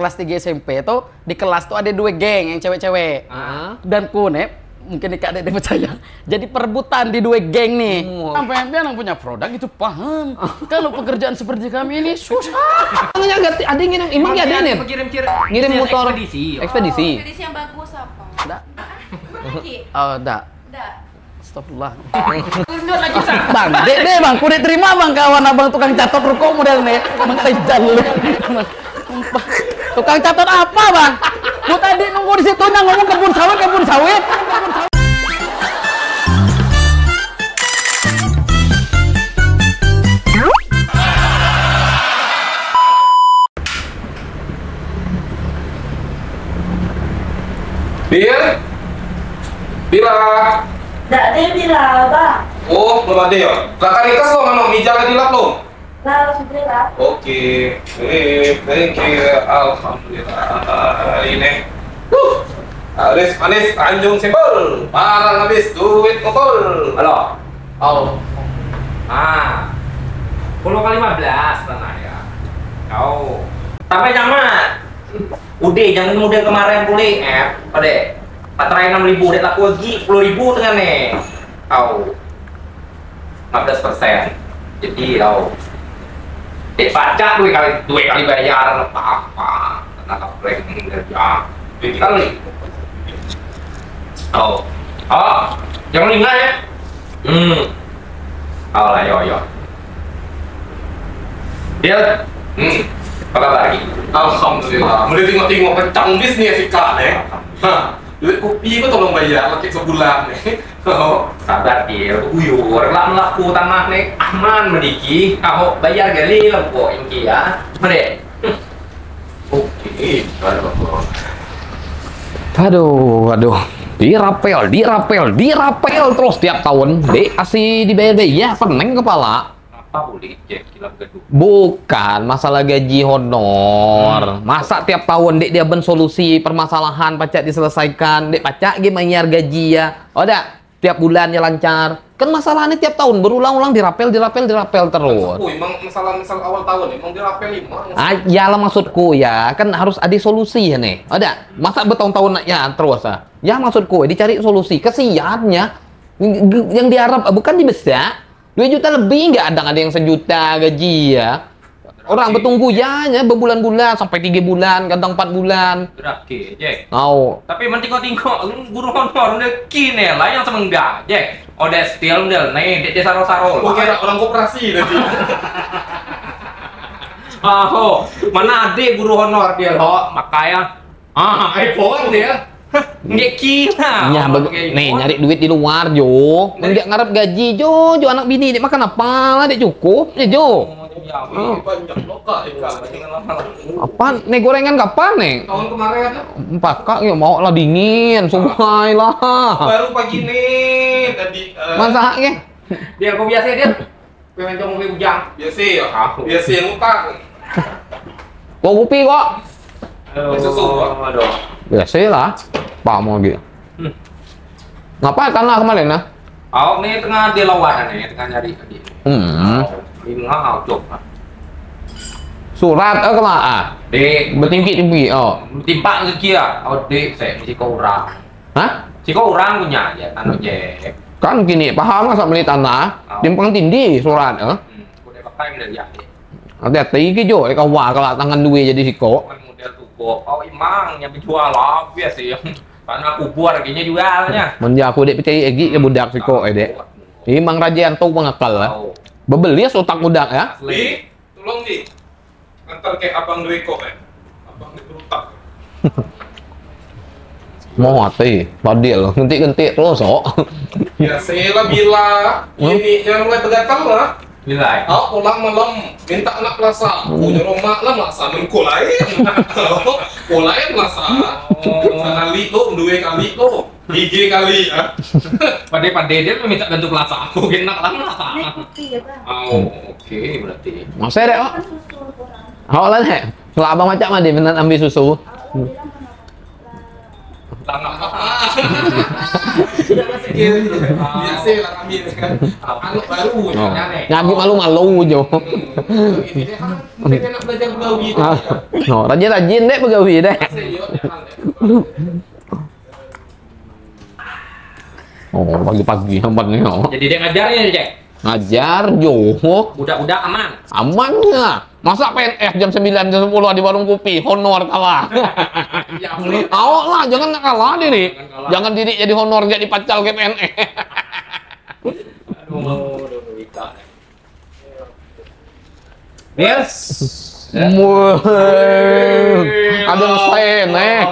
kelas 3 SMP tuh di kelas tuh ada 2 geng yang cewek-cewek. Dan kune mungkin Kak Dede percaya. Jadi perebutan di 2 geng nih. Sampai yang punya produk itu paham. Kalau pekerjaan seperti kami ini susah. Ada yang ngirim, emang ya ada nih? Ngirim motor ekspedisi. Ekspedisi yang bagus apa? Enggak. Lagi? Oh, enggak. Enggak. Astagfirullah. Bang, Dede bang, kudu terima bang kawan abang tukang catat ruko model nih. Bang Rijal lu. Tukang catat apa bang? Gua tadi nunggu di situ ngomong kebun sawit. Bila. Nggak ada yang bilang, Bang. Oh, belum ada ya? Kakak Rikas lo mana? Mija dilap lo? Nah, alhamdulillah. Oke. Thank you. Alhamdulillah. Ini. Manis, Tanjung Simbol. Barang habis, duit kumpul. Halo. Oh. Ah. 10 kali 15 tenang ya. Kau. Sampai jangan. Udah, jangan model kemarin pulih. Ode. Baterai 6.000, dia laku lagi 10.000 tengah nih. Kau 15%. Jadi kau baca dua kali bayar apa tenaga planning kerja 2 kali. Jangan ingat ya. Lah yo. Dia apa kabar lagi? Alhamdulillah. Mulai tengok-tengok kencang bisnis sih Kak nih. Duit kopi itu tolong bayar lagi sebulan nih. Sabar dia, uyur lah melaku tanah nih aman meniki. Kau bayar gali lah kok ini ya. Made. Oke. Aduh. Dirapel terus tiap tahun. Dek asih dibayar gajinya peneng kepala. Apa boleh cek kilam gedung? Bukan masalah gaji honor. Masa tiap tahun dek dia solusi permasalahan pacak diselesaikan. Dek pacak dia bayar gaji ya. Tiap bulannya lancar. Kan masalahnya tiap tahun berulang-ulang dirapel terus. Emang masalah awal tahun emang dirapel 5. Yalah maksudku ya, kan harus ada solusi ya nih. Masa bertahun-tahun ya terus ah. Ya maksudku dicari solusi. Kesiannya yang diharap bukan dibesar. 2 juta lebih nggak ada yang 1 juta gaji ya. Orang bertunggu ya berbulan-bulan sampai 3 bulan, kadang 4 bulan. Berarti, Jack. Tapi mentingok-tingkok guru honor udah kini lah yang semenggak, Jack. Udah still udah nih, dia saro-saro. Gue kira orang koperasi nanti. Mana ada guru honor dia loh, makanya iPhone dia. Nggak kira. Nih nyari duit di luar Jo. Nggak ngarep gaji Jo anak bini dia makan apa lah dia cukup ya Jo. Apa nih gorengan kapan nih? Tahun kemarin. Kak ya mau lah dingin, sungai lah. Baru pagi nih tadi. Masaknya? Dia kok biasa dia. Pengen coba beli ujang. Biasa ya. Biasa yang utang. Kok kopi kok? Susu. Biasa lah. Pak mau gitu. Ngapain kan lah kemarin nah? Nih tengah dia lawan nih, tengah nyari tadi. Ini coba. Surat kemana? Bertinggi. Timpak ke kia. Saya si kau orang. Hah? Si kau orang punya aja tanah Jack. Kan gini, paham masa beli tanah? Timpang tindih surat Udah pakai dari jadi. Hati-hati ke Jo, kau wah kalau tangan duit jadi siko. Model tuh emang yang menjual lah biasa ya. Karena kubur harganya jualnya. Menja aku dek percaya egi ke budak siko dek. Imang Rajianto pengakal lah. Bebelis otak budak ya. Tolong antar kayak Abang Reko Abang Berutak. Mau hati, badil, gentik terus Ya saya bila ini yang mulai bergatal lah. Bila? Pulang malam minta anak plaza, punya rumah lah melaksanakan lain. Lain masa. Sekali tuh, 2 kali tuh, 3 kali ya. Pada dia minta bentuk plaza, aku enak lah masa. Kopi ya, Bang. Oke berarti. Masa dek kok? Susu kurang. Lah nih, kalau abang macam mana dia ambil susu. Alhamdulillah mana? Tangan apa? Sudah masih gitu. Biasa lah kami ini kan. Anak baru Oh. ya nih. Ngaji malu-malu jo. Ini dia kan pengen nak belajar begawi tu. No, rajin-rajin deh begawi deh. Saya yo. Oh, pagi-pagi hebat nih. Oh. Jadi dia ngajarnya nih, Jack. Ngajar jo. Budak-budak aman. Amannya. Masa PNS jam 9 jam 10 di warung kopi honor kalah. Ya boleh. Awak lah, jangan nak kalah diri. Jangan kalah. Jangan diri jadi honor jadi pacal ke PNS. Aduh, Wika. Yes. Ada mesin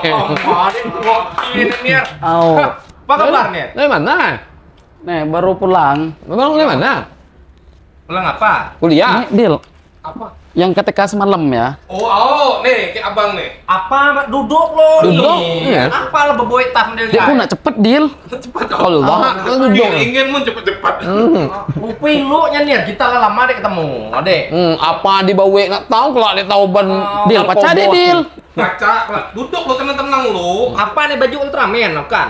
Apa kabar nih? Dari mana? Nih, baru pulang. Memang dari mana? Pulang apa? Kuliah. Nih, Dil, Apa? yang ketika semalam ya. Oh, nih kayak abang nih. Apa? Duduk lo. Duduk? nih. Iya. Apa lo beboy tas model Dia pun nak cepet, Dil. Cepat Allah, duduk. Ingin mun cepat-cepat. Upi lu nyanyi kita lah lama deh ketemu, adek. Apa dibawa nggak tahu kalau ada tahu ban Dil, pacar deh, Dil. Baca, duduk lo tenang-tenang lo. Apa nih baju Ultraman, bukan?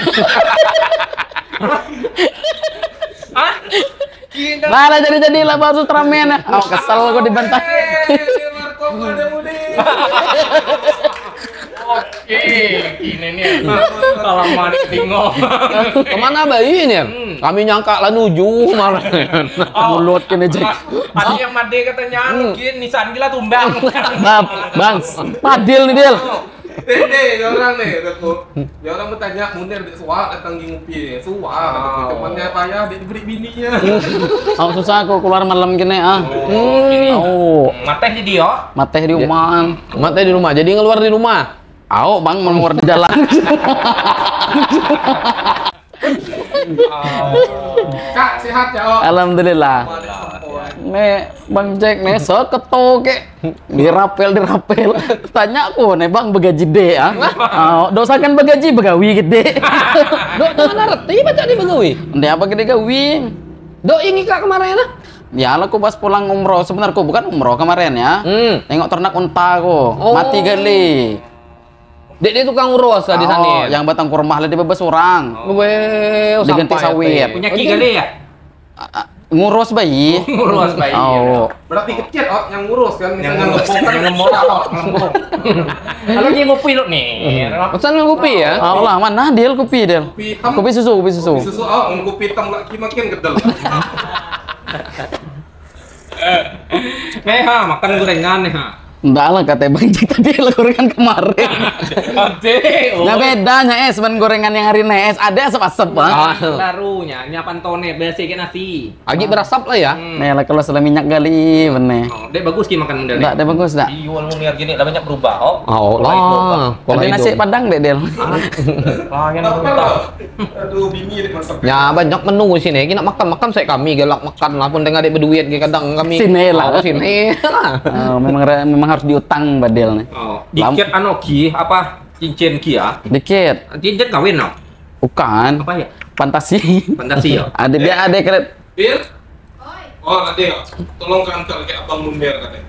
Hah? Kita Lah, jadi lah baru Ultraman ya. Oh, kesel gue dibantai. Marco ada mudi. oke, gini nih. Kalau mau tinggal. Kemana bayi ini? Kami nyangka lah nuju malah. Mulut kini, Jack. Ada yang made katanya, mungkin Nissan gila tumbang. Nah, Bang, Padil nih, Dil. Dia orang nih, dia orang bertanya, Munir di suah datang di ngopi, suah, temannya payah, dia diberi bininya. Oh, susah aku keluar malam gini, ah. Oh, Mateh jadi yo. mateh di rumah. Mata di rumah, jadi ngeluar di rumah. Ayo, Bang, mau keluar di jalan. Kak, sehat ya, oh. Alhamdulillah. Nih, Bang Jack nih, seketo ke dirapel. Tanya aku nih, Bang, begaji deh, ah. Oh, dosakan begaji begawi gede. Dok, mana reti baca di begawi? Ndek apa gede gawi? Dok, ini kak kemarin lah. Ya, lah aku pas pulang umroh. Sebenarnya aku bukan umroh kemarin ya. Tengok ternak unta aku. Oh. Mati gali. Dek dia tukang urus lah di sana. Yang batang kurma lah dibebas orang. Gue Diganti sawit. Punya ki kali ya? Ngurus bayi. Ngurus bayi. Oh. Berarti kecil, oh, yang ngurus kan, Yang misalnya ngurus, ngepok kan. yang ngemor. Kalau dia ngopi lu nih. pesan kopi ya? Oh lah, mana Dil kopi Dil? Kopi hitam. Kopi susu. Susu, oh, kopi hitam lagi makin gedel. Nih ha, makan gorengan nih ha. Enggak lah, kata Bang Jack tadi lah gorengan kemarin. Ade. Nggak bedanya es, ban gorengan yang hari ini es ada asap-asap, Bang. Barunya, ini apa tone, biasa kayak nasi. Agi berasap lah ya. Nih lah kalau sudah minyak gali, bener. Oh, dek bagus ki makan model Enggak, ada bagus enggak? Jual lihat gini, lah banyak berubah. Oh lah. Ada nasi padang deh, Del. Yang Aduh, bini dek masak. Ya banyak menu di sini. Kita makan saya kami galak makan lah pun dengan adik berduit kadang kami. Sini lah. Oh, sini. Oh, memang harus diutang Badil nih. Oh, dikit anu ki apa cincin ki ya? Dikit. Cincin kawin no? Bukan. Apa ya? Fantasi. Fantasi ya? Ada dia ada kredit. Bir? Oh, nanti ya. Tolong kantor kayak abang Munir katanya.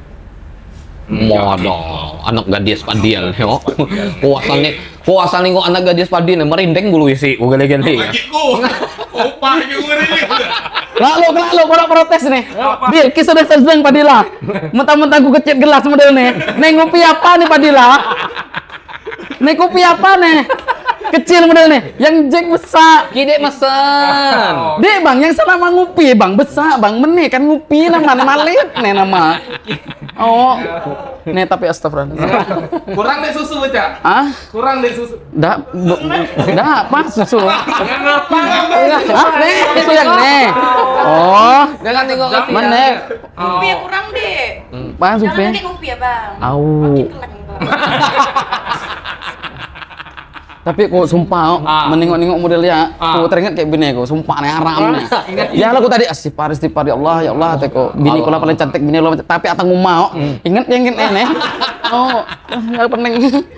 Waduh, anak gadis padil yo. Puasa nih kok anak gadis padil merinding bulu isi. Gue gale-gale ya. Lagi ku. Opa juga ini. Lalu, kau protes nih. Bil, kisah udah sedang Padila. Mentang-mentang aku kecil gelas model nih. Nih ngopi apa nih Padila? Nih kopi apa nih? Kecil model nih. Yang Jack besar. Kidek mesen. Dek Bang, yang selama ngopi Bang besar Bang meneh kan ngopi nama malit nih nama. Oh. Nih tapi astagfirullah. Kurang deh susu baca. Ah? Kurang deh susu. Dah apa susu? Ngapa? Ah, nih, itu yang nih. Oh, Jangan tengok ke sini. mana? Kopi ya kurang deh. Bang Jangan supi. pakai kopi ya bang. Au. Makin kelang bang. Tapi kok sumpah, menengok-nengok modelnya, aku teringat kayak bini aku, sumpah nih haram nih. Ya lah aku tadi istighfar ya Allah, teko bini kula paling cantik bini lo, tapi atang mau, ingat yang ini. Oh, nggak penting.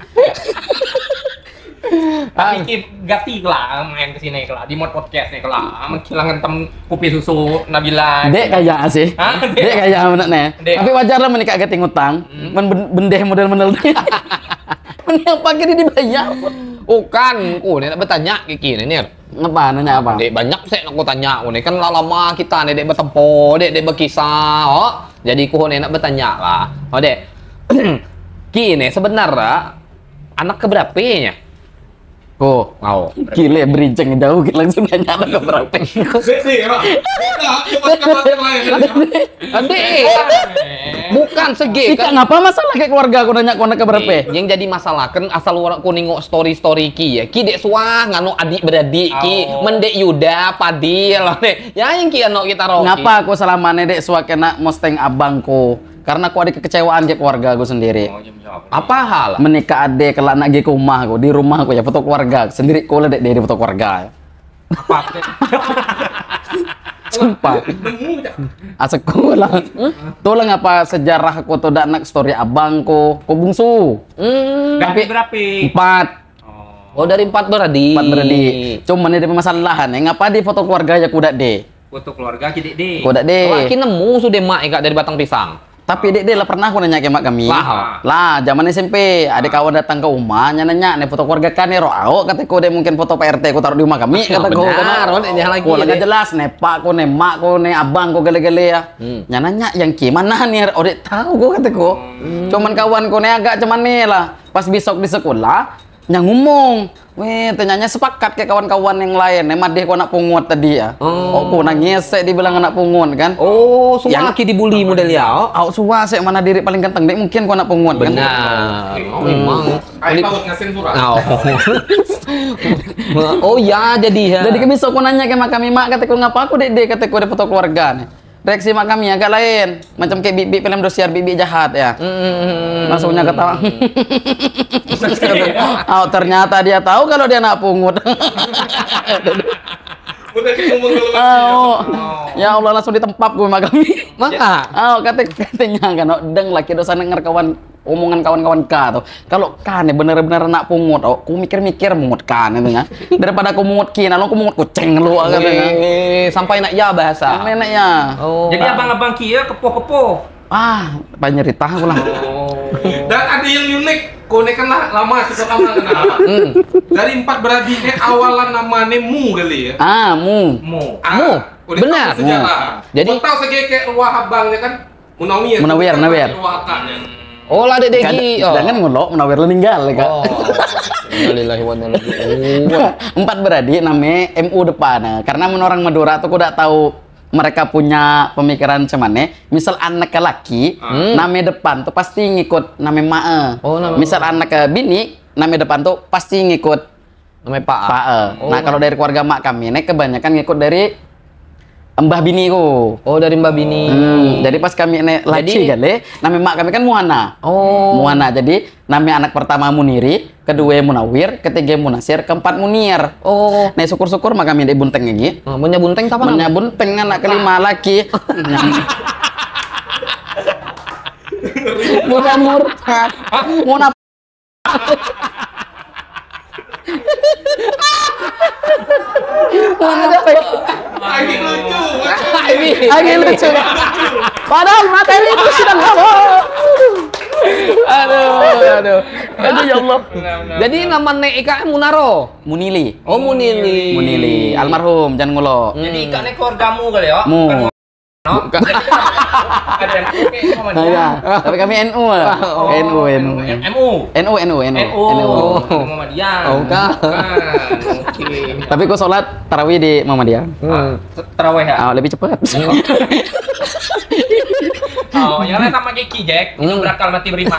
Tapi ki gati lah main kesini lah di mod podcast nih lah. Menghilangan tem kopi susu Nabila. Dek kayak sih, Hah? dek kayak bener nih. Dek. Tapi wajar lah menikah gati ngutang, bendeh model-model. Yang pakai ini dibayar. Bukan, ini nak bertanya Kiki ini. Ngapa nanya apa? Dek banyak sih nak aku tanya, ini kan lama kita nih dek bertempo, dek berkisah, oh. Jadi ku nak bertanya lah, oh dek. Kini sebenarnya anak keberapa-nya? Oh, gile berinceng jauh langsung nanya anak keberapa. Sih, Pak. Coba kata yang lain. Adik, bukan segi Kan kan. ngapa masalah kayak keluarga aku nanya kau anak keberapa? Yang jadi masalah kan asal orang ku nengok story ki ya. Ki dek suah ngano adik beradik ki, mendek Yuda, Padil, dek. Ya yang ki ano kita roki. Ngapa aku selama nedek suah kena mosteng abangku? Karena aku ada kekecewaan ke keluarga aku sendiri. Apa hal? Menikah ade kelak nak ke rumah aku, di rumah aku ya foto keluarga sendiri aku ledek dari foto keluarga. Apa? Sumpah. Asekku lah. Tuh lah ngapa sejarah aku tuh dak nak story abangku, ku bungsu. Tapi berapa? 4. Oh dari 4 beradik. 4 beradik. Cuman ada permasalahan, ngapa di foto keluarga ya ku dak de. Foto keluarga kita deh. Ku dak de. Laki nemu sudah mak ikat dari batang pisang. Tapi dek lah pernah aku nanya ke mak kami. Lah. Zaman SMP, ada kawan datang ke rumah, nanya nih foto keluarga kan ro au, kataku dek mungkin foto PRT aku taruh di rumah kami, kataku. Benar, yang lagi. Aku lagi jelas nih pak ku nih mak ku nih abang ku gele-gele ya. Nanya yang gimana nih, oh dek tahu ku kataku. Cuman kawan ku nih agak cuman nih lah. Pas besok di sekolah, yang ngomong. Weh, tanyanya sepakat kayak kawan-kawan yang lain. Emang dia kau anak pungut tadi ya. Oh, aku nangis dibilang anak pungut kan. Oh, semua Yang- laki dibully model ya. Aku suah sih mana diri paling ganteng dek mungkin kau anak pungut kan. Benar. Oh, memang. Ayo tahu ngasin surat. Oh ya jadi ya. Jadi bisa aku nanya ke mak kami, mak kataku ngapa aku dek kataku ada foto keluarga nih. Reaksi mak kami agak lain, macam kayak bibi film dosiar bibi jahat ya. Langsungnya ketawa. Oh, ternyata dia tahu kalau dia anak pungut. Udah ngomong dulu. Oh, ya Allah langsung ditempap gue mak kami. Maka Oh, katanya kan, deng laki dosa denger kawan omongan kawan-kawan ka tuh. Kalau kan bener-bener anak pungut, oh, ku mikir-mikir mungut kan itu ya. Daripada aku mungut kina, lo aku mungut kucing lu katanya. sampai nak ya bahasa. Neneknya. Oh. Jadi abang-abang kia kepoh-kepoh. Ah, banyak cerita aku lah. Dan ada yang unik, kone kan lama kita lama kenal. Dari 4 beradiknya awalan namanya Mu kali ya. Ah, mu. Mu. Mu, udah benar. tahu sejarah. Jadi- Kau tahu sebagai kayak ruah abangnya kan Munawir. Munawir, Munawir. Ruah akaknya. Oh lah dek Degi. Oh. Jangan ngulok, menawir lu ninggal ya kak. Oh. Innalillahi wa inna ilaihi raji'un. 4 beradik namanya MU depan. Karena men orang Madura tuh aku udah tahu mereka punya pemikiran cemane. Misal anak ke laki, nama depan tuh pasti ngikut nama mae. Oh, nama- Misal anak ke bini, nama depan tuh pasti ngikut Namanya Pak. pae. Oh, Nah, kalau dari keluarga mak kami, ini kebanyakan ngikut dari mbah biniku. Oh dari Mbak Bini. Jadi pas kami ini laki Jadi- kali, nama mak kami kan Muhana. Oh. Muhana. Jadi nama anak pertama Muniri, kedua Munawir, ketiga Munasir, keempat Munir. Oh. Nah syukur-syukur mak kami di bunteng lagi. Punya bunteng apa Punya bunteng anak kelima laki. Murah murtad. Muna Lagi lucu. lagi lucu. Padahal materi itu sedang ngomong. Aduh. Aduh ya Allah. Jadi nama nek IKM Munaro. Munili. Oh Munili. Munili. Almarhum jangan ngulok. Jadi ikannya keluargamu kali ya? Mu. No? Ada yang oke sama Nah, dia. ya. Tapi kami NU lah. NU. MU. NU. Oh, Muhammadiyah. Oh, kan. Oke. Tapi kok sholat tarawih di Muhammadiyah. Terawih ya? Ah, lebih cepat. Oh, yang lain sama kayak Kijek, itu berakal mati beriman.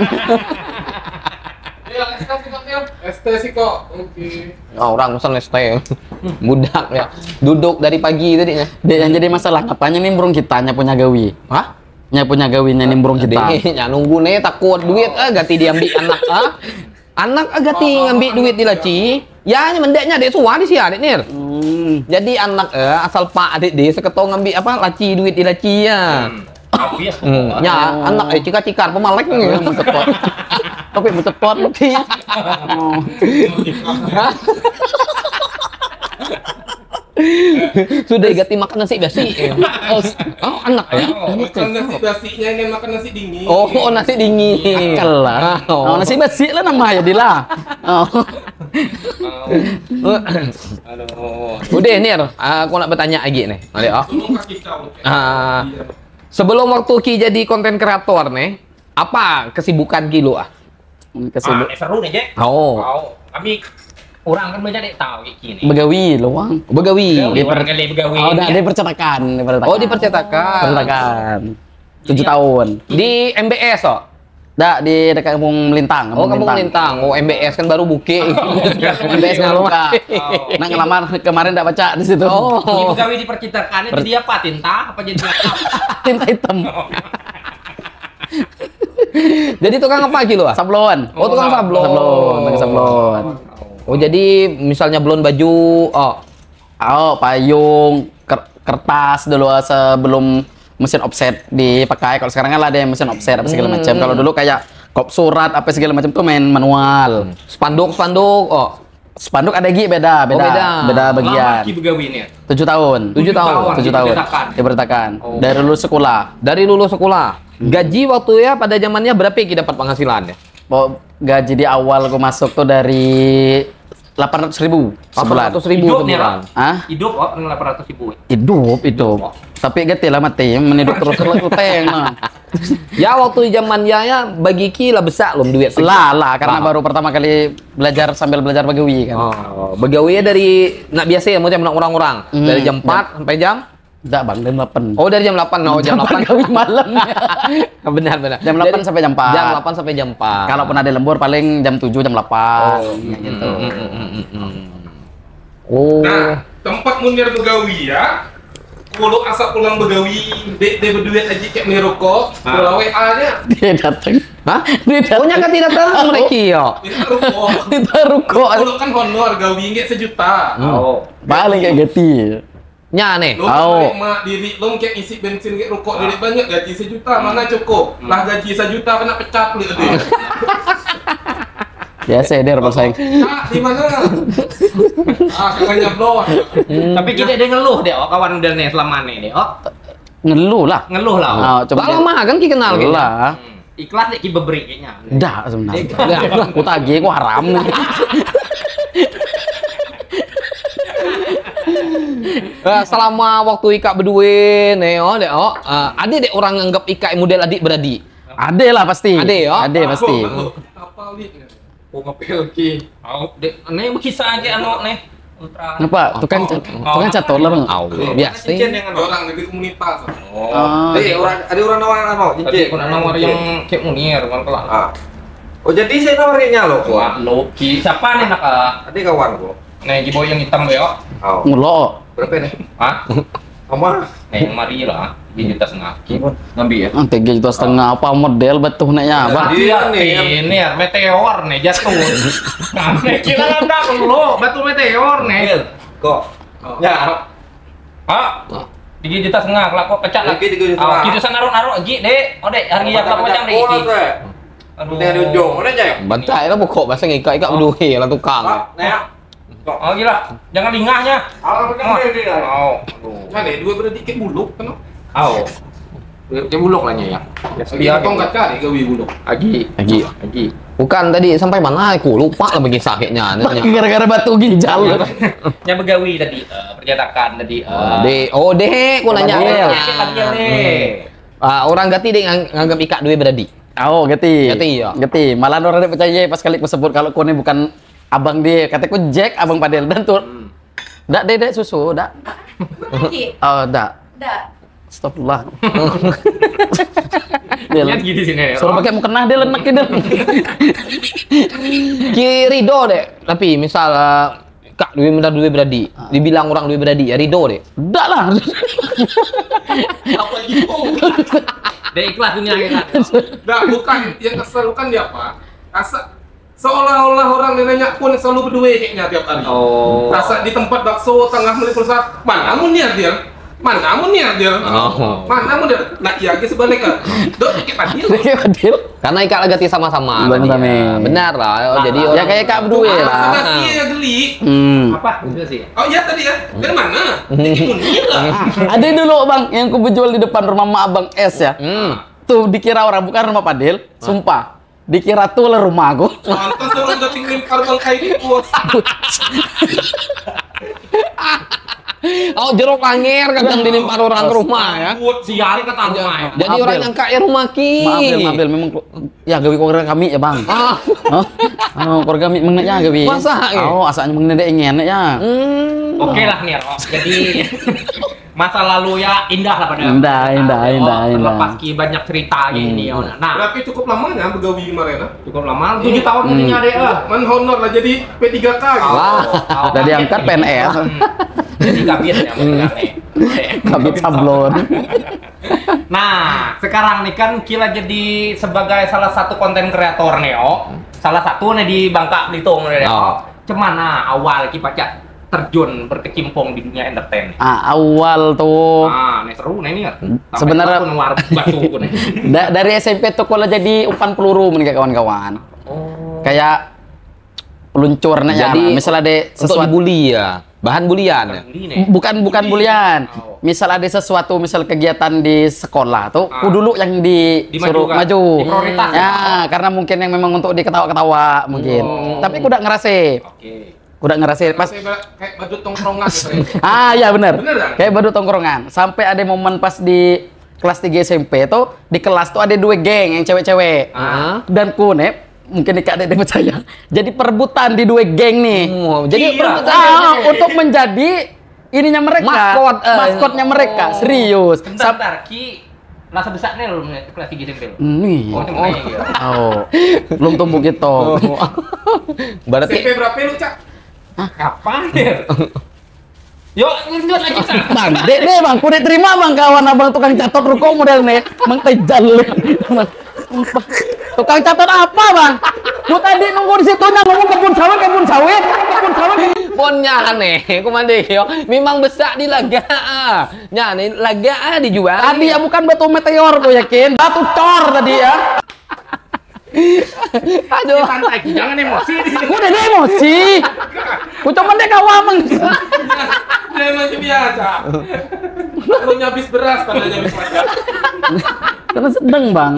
Ya, ST sih kok. Oke. Orang pesan ST. Budak ya. Duduk dari pagi tadinya. Dek, yang jadi masalah apanya nimbrung kita nya punya gawi. Hah? Nya punya gawinya nimbrung kita. Ya nunggu nih takut duit ganti diambil anak anak ganti ngambil duit di laci. Ya mendeknya dek suah di sih adek nir. Jadi anak asal pak adik di seketo ngambil apa laci duit di laci ya. Habis. Ya anak cika-cikar pemalek nih. Cepot. Tapi cepot mungkin. Oh. Sudah ganti makan nasi basi. Oh anak ya. Makan nasi basinya ini makan nasi dingin. Oh nasi dingin. Akal lah. Oh, nasi basi lah namanya dia lah. Oh. Aduh. Udah nih, aku nak bertanya lagi nih. Adik, oh. Tolong kasih tahu. Sebelum waktu Ki jadi konten kreator nih, apa kesibukan Ki lu ah? Seru nih, Jek. Oh, Kami orang kan banyak dek tahu kayak gini. Begawi loang. begawi. Orang kali begawi. Oh, udah di percetakan, Oh, di percetakan. Percetakan. 7 tahun. Di MBS oh. Dah di dekat Kampung Melintang. Oh, kamu Melintang. Oh, MBS kan baru buke. MBS nggak lupa. Nah, ngelamar kemarin nggak baca di situ. Ini Oh. begawi dipercetakan jadi apa? Tinta apa jadi apa? Tinta hitam. Jadi tukang apa Ki lu ah? Sablon. Oh, tukang sablon. Tukang sablon. Oh, jadi misalnya belum baju, oh. Oh, payung, kertas dulu sebelum mesin offset dipakai. Kalau sekarang kan ada yang mesin offset apa segala macam. Kalau dulu kayak kop surat apa segala macam tuh main manual. Spanduk, oh. Spanduk ada Gi beda bagian. Lama Ki begawi ini. 7 tahun. 7 tahun. 7 tahun. Dipercetakan. Dipercetakan. Oh. Dari lulus sekolah. Dari lulus sekolah. Gaji waktu ya pada zamannya berapa Ki dapat penghasilannya? Oh, gaji di awal aku masuk tuh dari 800.000 sebulan. 800.000 Hidup nih, sebulan. Hah? Hidup kok dengan 800.000. Hidup. Tapi gede lah mati, menidup terus luteng. Nah. Ya waktu zaman ya bagi Ki lah besar loh duit segitu. Lah, karena baru pertama kali belajar sambil belajar begawi kan. Oh, begawinya dari nak biasa ya, macam nak orang-orang. Dari jam 4 sampai jam. Enggak, Bang, jam 8. Oh, dari jam 8. Oh, jam 8 begawi malam. benar. Jam 8 sampai jam 4. Jam 8 sampai jam 4. Kalaupun ada lembur paling jam 7 jam 8. Oh, gitu. Oh. Nah, tempat munir begawi ya. Kalau asap pulang begawi, dek berduit aja kayak merokok, kalau WA-nya Dia datang. Hah? Dia datang. Oh, nyaka tidak tahu mereka ya. minta rokok. Kita ruko. Kalau kan honor gawi nggak sejuta. Oh. Paling kayak gitu. Nya nih. Lo Oh. mak diri lo kayak isi bensin kayak rokok duit banyak gaji sejuta mana cukup? Lah gaji sejuta kena pecat lu deh. Biasa dia bersaing. Ah, di mana? Kakaknya blon. Tapi kita dia ngeluh deh, oh, kawan udah nih selama nih deh, oh. Ngeluh lah. Ngeluh lah. Oh. Oh, coba Lah lama kan Ki kenal gitu. lah. Ikhlas deh Ki beberi kayaknya. Enggak sebenarnya. Aku tagih, aku haram nih. Selama waktu Ika berdua nih, ada deh orang nganggap Ika model adik beradik. Ade lah pasti. Ade, ya? Ade pasti. Apa lihat? Oh, ngepel Ki. Oh, dek, nih berkisah aja anu nih. Ultra. Kenapa? Tukang catur lah bang. Biasa. Cincin yang anu. Orang dari komunitas. Oh. Ada orang nawarin apa? Tadi kuna nawar yang kayak Munir kan kelak. Oh jadi saya nawarinnya loh, kok. Wah, lo Ki. Siapa nih nak? Tadi kawan kok. Nih Ki boy yang hitam be, oh. Oh. Ngulo. Berapa nih? Hah? Kamu? Nih yang mari lah, 3,5 juta Ki. Ngambil ya. 3,5 apa model betul naknya bang? Iya nih. Ini ya meteor nih jatuh. Kami kira nggak lo, batu meteor nih. Kok? Ya. Ah, 3,5 juta lah kok pecah lah. 3,5 juta. Oh, kita sana naruh Ji, Dek. Oh, Dek, harga yang berapa macam Dek? Aduh. Udah di ujung, mana aja? Bantai lah pokok bahasa Ika berdua lah tukang. Nah. Oh, gila. Jangan lingahnya. Kalau Oh. Oh. Mana dua beradik kayak buluk kan? Oh. Dia buluk lah ya. Biar kau nggak cari gawi buluk. Lagi. Bukan tadi sampai mana aku lupa lah bagi sakitnya. Gara-gara batu ginjal. Yang begawi tadi percetakan tadi. Deh, aku nanya. Orang Gati deh nganggap Ika dua beradik. Oh, Gati. Ya. Gati. Malah orang dia percaya pas kali aku sebut kalau kau ini bukan abang dia. Kataku Jack, abang Padel dan tuh. Dak dedek susu, dak. Lagi? Oh, dak. Enggak. Astagfirullah. Lihat gitu sini. Suruh pakai mukena dia lenek dia. Ridho deh. Tapi misal Kak dua beradik, dibilang orang dua beradik ya ridho deh. Dak lah. Apa gitu? Dia ikhlas dunia akhirat. Nah, bukan yang kesel kan dia apa? Asa seolah-olah orang yang nanya pun selalu berdua kayaknya tiap hari. Oh. Rasa di tempat bakso tengah menit berusaha, mana mun dia? Mana mun dia? Oh. Mana mun dia? Nah, iya ke sebaliknya. Dok kayak Padil. Kayak Padel. Karena Ika Gati sama-sama. Belum tadi ya. sama. Benar lah. Jadi Ya orang kayak Kak berdua lah. Sama sih ya geli. Apa? Itu sih. Oh iya tadi ya. Dari mana? Dari Munir lah. Ada dulu bang yang ku jual di depan rumah mak abang S ya. Tuh dikira orang bukan rumah Padel, sumpah. dikira tuh lah rumah aku. Pantas orang dating lempar bangkai di pos. Oh, jeruk angin kadang dilempar orang ke rumah ya. Buat sial kata rumah ya. Jadi Maaf, orang Bel. yang kaya rumah ki. Maaf Bel, memang ya gawe keluarga kami ya bang. Keluarga kami mengennya gawe. Masa, ya? Oh, asalnya mengenai ingin ya. Oke lah nih, jadi masa lalu ya indah lah pada. Indah. Lepas ki banyak cerita gini ya. Nah, Berarti cukup lamanya begawi kemarin, ah? cukup lama 7 tahun mestinya deh. Man honor lah jadi P3K gitu. Wah, Udah diangkat PNS. Jadi kabit ya mendengarnya. Kabit sablon. Nah, sekarang nih kan Kila jadi sebagai salah satu konten kreator nih, salah satu nih di Bangka Belitung nih. Oh. Cemana awal Ki Pacak terjun berkecimpung di dunia entertain? Awal tuh Nih seru nih ya. Sebenarnya- pun war batu nih. dari SMP tuh kalau jadi umpan peluru menikah kawan-kawan. Kayak peluncur nih Jadi, misal ada untuk sesuatu dibully ya. Bahan bulian ya. Ini nih. bukan bulian. Oh. Misal ada sesuatu, misal kegiatan di sekolah tuh, ku dulu yang disuruh Dimajukan. maju. Diprioritas. Ya, karena mungkin yang memang untuk diketawa-ketawa mungkin. Tapi ku udah ngerasa. Oke. Ku udah ngerasa pas Kayak badut tongkrongan gitu. ya bener. Bener kan? Kayak baru tongkrongan. Sampai ada momen pas di kelas 3 SMP tuh, di kelas tuh ada 2 geng yang cewek-cewek. Dan ku nih, mungkin Ika ada percaya. Jadi perebutan di 2 geng nih. Jadi Gila. perebutan Untuk menjadi ininya mereka. Maskot, Maskotnya mereka. Serius. Bentar, Ki. Rasa besarnya lu kelas 3 SMP lu. Nih. Oh, cuma kayak gitu. Belum tumbuh gitu. berarti SMP berapa lu, Cak? Kapan ya? Yuk, lanjut lagi, Sa. Bang, dek bang, ku terima bang kawan abang tukang catat ruko model nih, mang tejal. Tukang catat apa bang? Ku tadi nunggu di situ ngomong kebun sawit. ponnya aneh, kumande yo. Memang besar di laga. Nya nih laga dijual. Tadi ya bukan batu meteor, ku yakin. Batu cor tadi ya. Aduh. Santai, Ki. Jangan emosi di sini. Ku udah emosi. Ku cuma dek kawamang. Dia emang biasa. Lu nyabis beras pada nyabis pajak. Karena sedang bang.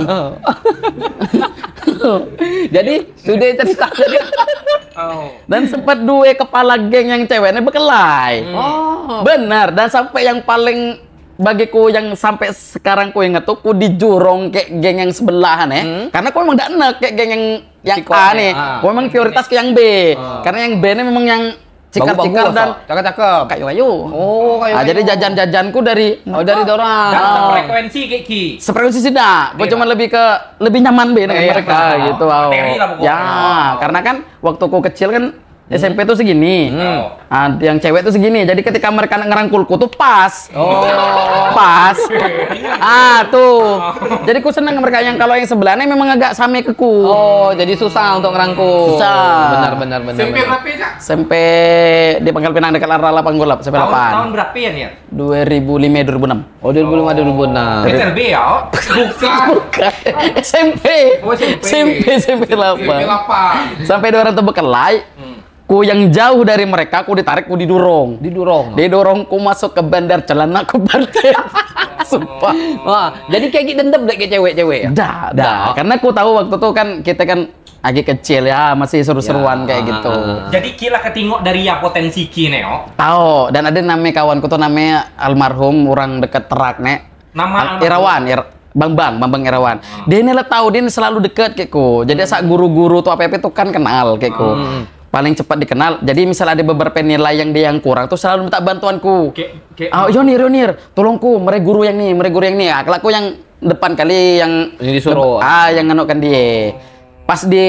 Jadi sudah cerita tadi. Dan sempat 2 kepala geng yang ceweknya berkelahi. Benar. Dan sampai yang paling bagiku yang sampai sekarang ku inget tuh ku dijurong kayak geng yang sebelah nih. Karena ku memang gak enak kayak geng yang Sikon A nih. nih. Ku memang prioritas ke yang B. Karena yang B ini memang yang cikar-cikar dan cakep-cakep. kayu-kayu. Oh, kayu. Jadi jajan-jajanku dari dari dorang. Dan frekuensi kayak Ki. sefrekuensi sih dah. Gue cuma lebih nyaman be dengan Iya, mereka gitu. materi lah pokoknya. Ya, karena kan waktu ku kecil kan SMP tuh segini. Yang cewek tuh segini. Jadi ketika mereka ngerangkulku tuh pas. Pas. Tuh. Jadi ku seneng mereka yang kalau yang sebelahnya memang agak same ke ku. Jadi susah untuk ngerangkul. Susah. Benar. SMP berapa, Cak? Sampai di Pangkal Pinang dekat Larala Panggulap sampai Tahun 8. berapa ya nih? 2005 2006. Oh, 2005 2006. SLB ya? Bukan. SMP. Oh, SMP. SMP 8. SMP 8. Sampai 200 berkelai. Ku yang jauh dari mereka, ku ditarik, ku didorong. Didorongku masuk ke bandar celana ku bantet. Sumpah. Wah, jadi kayak gitu dendam deh kayak cewek-cewek ya? Dah. Karena ku tahu waktu itu kan kita kan lagi kecil ya, masih seru-seruan kayak gitu. Jadi Kila ketingok dari ya potensi Ki Neo. Tahu. Dan ada namanya kawanku tuh namanya almarhum orang dekat Terak nek. Nama Irawan, Bambang Irawan. Dia ini lah tahu, dia ini selalu deket kayak ku. Jadi saat guru-guru tuh apa-apa tuh kan kenal kayak ku. Paling cepat dikenal. Jadi misal ada beberapa nilai yang dia yang kurang tuh selalu minta bantuanku. Yonir, tolongku, mereka guru yang nih. Kalau aku yang depan kali yang disuruh. yang nganukan dia. Pas di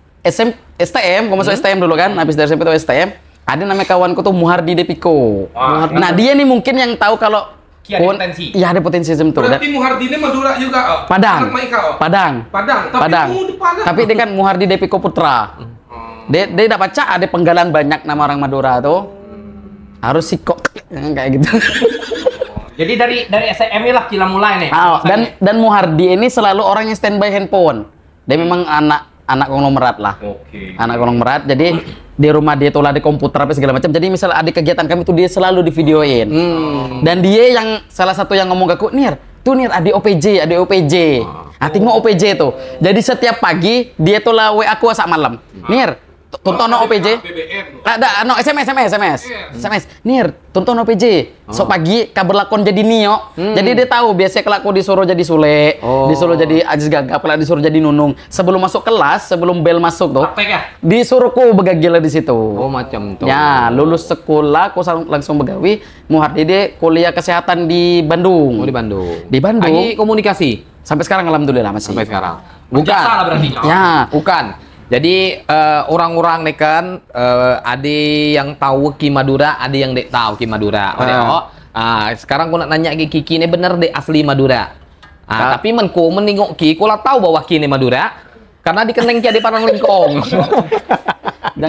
STM, aku masuk STM dulu kan. Habis dari SMP tuh STM, ada namanya kawanku tuh Muhardi Depiko. Nah, dia nih mungkin yang tahu kalau Ki ada potensi. Iya, ada potensi semtu. Berarti Muhardi ini Madura juga, Padang. Anak Maika, Padang. Tapi kamu di Padang. Tapi dia kan Muhardi Depiko Putra. Dia dapat baca ada penggalan banyak nama orang Madura tuh. Harus sikok kayak gitu. Jadi dari SM lah Kila mulai nih. Dan Muhardi ini selalu orang yang standby handphone. Dia memang anak konglomerat lah. Anak konglomerat. Jadi di rumah dia tuh lah ada komputer apa segala macam. Jadi misal ada kegiatan kami tuh dia selalu di videoin. Dan dia yang salah satu yang ngomong ke aku, Nir, tuh Nir ada OPJ. tengok OPJ tuh. Jadi setiap pagi dia tuh lah WA aku sak malam. Nir, tonton OPJ. BBM. Ada no SMS. Nir, tonton OPJ. Sok pagi kabar lakon jadi Nio. Jadi dia tahu biasanya kalau aku disuruh jadi Sule, disuruh jadi Aziz Gagap, kalau disuruh jadi Nunung. Sebelum masuk kelas, sebelum bel masuk tuh, Praktek ya? disuruh ku begagila di situ. Oh, macam tuh. Ya, lulus sekolah aku langsung begawi. Muhardi dia kuliah kesehatan di Bandung. Oh, di Bandung. Di Bandung. Lagi komunikasi Sampai sekarang alhamdulillah masih. sampai sekarang. Jasa lah berarti. Ya. Bukan. Jadi orang-orang nih kan ada yang tahu Ki Madura, ada yang dek tahu Ki Madura. Sekarang aku nak nanya ke Kiki ini bener dek asli Madura. Tapi menku menengok Ki, aku lah tahu bahwa Ki ini Madura karena dikeneng Ki ada Parang Lingkong. Dan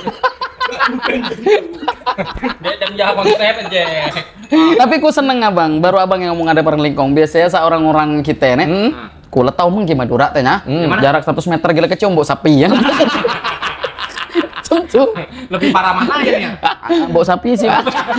Dia dan jahat konsep aja. tapi ku seneng abang, baru abang yang ngomong ada Parang Lingkong. Biasanya seorang orang kita nih, ku lah tahu mungkin Madura tehnya. Jarak 100 meter gila kecium bau sapi ya. Cum. Lebih parah mana ya? Bau sapi sih.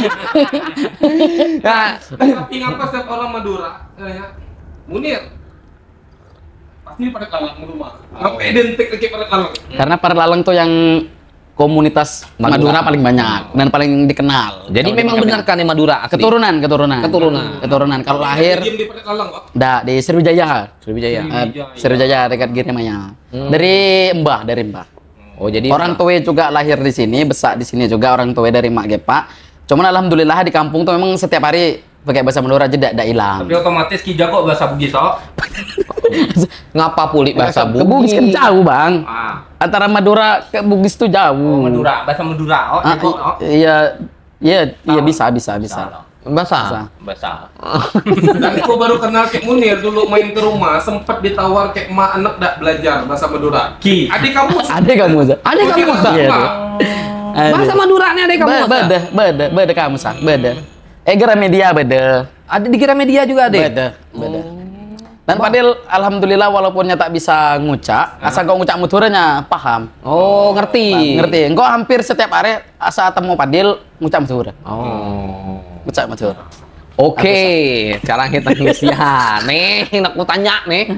Nah, Tapi ngapa setiap orang Madura? Munir. Pasti pada kalang rumah. Ngapa identik lagi pada kalang? Karena Paralalang tuh yang komunitas Madura paling banyak dan paling dikenal. jadi memang benar kan yang Madura asli? Keturunan. Kalau lahir Diam di pada kalang kok. di Sriwijaya. Sriwijaya. Sriwijaya dekat gini namanya. Dari Mbah. Oh, jadi Orang tua juga lahir di sini, besar di sini juga orang tua dari mak gepa. Cuman alhamdulillah di kampung tuh memang setiap hari pakai bahasa Madura aja tidak hilang. Tapi otomatis Ki jago bahasa Bugis kok. ngapa puli bahasa Ke Bugis kan jauh, Bang. Antara Madura ke Bugis tuh jauh. Madura, bahasa Madura. Iya, bisa. Bahasa. Dan aku baru kenal Kek Munir dulu main ke rumah sempat ditawar Kek Ma anak dak belajar bahasa Madura. Ki. Adik kamu. Ada kamu, Sa? Ada kamu, Sa? Iya, tuh. Bahasa Madura nih ada kamu, Sa? Beda kamu, Sa. Beda. Gramedia beda. Ada di Gramedia juga ada. Beda. Dan Fadil alhamdulillah walaupun tak bisa ngucap, asal kau ngucap Maduranya paham. Oh, ngerti. Ngerti. Engkau hampir setiap hari asal temu Fadil ngucap Madura. Oh. Ngucap Madura. Oke, sekarang kita ngisian. Nih, nak mau tanya nih.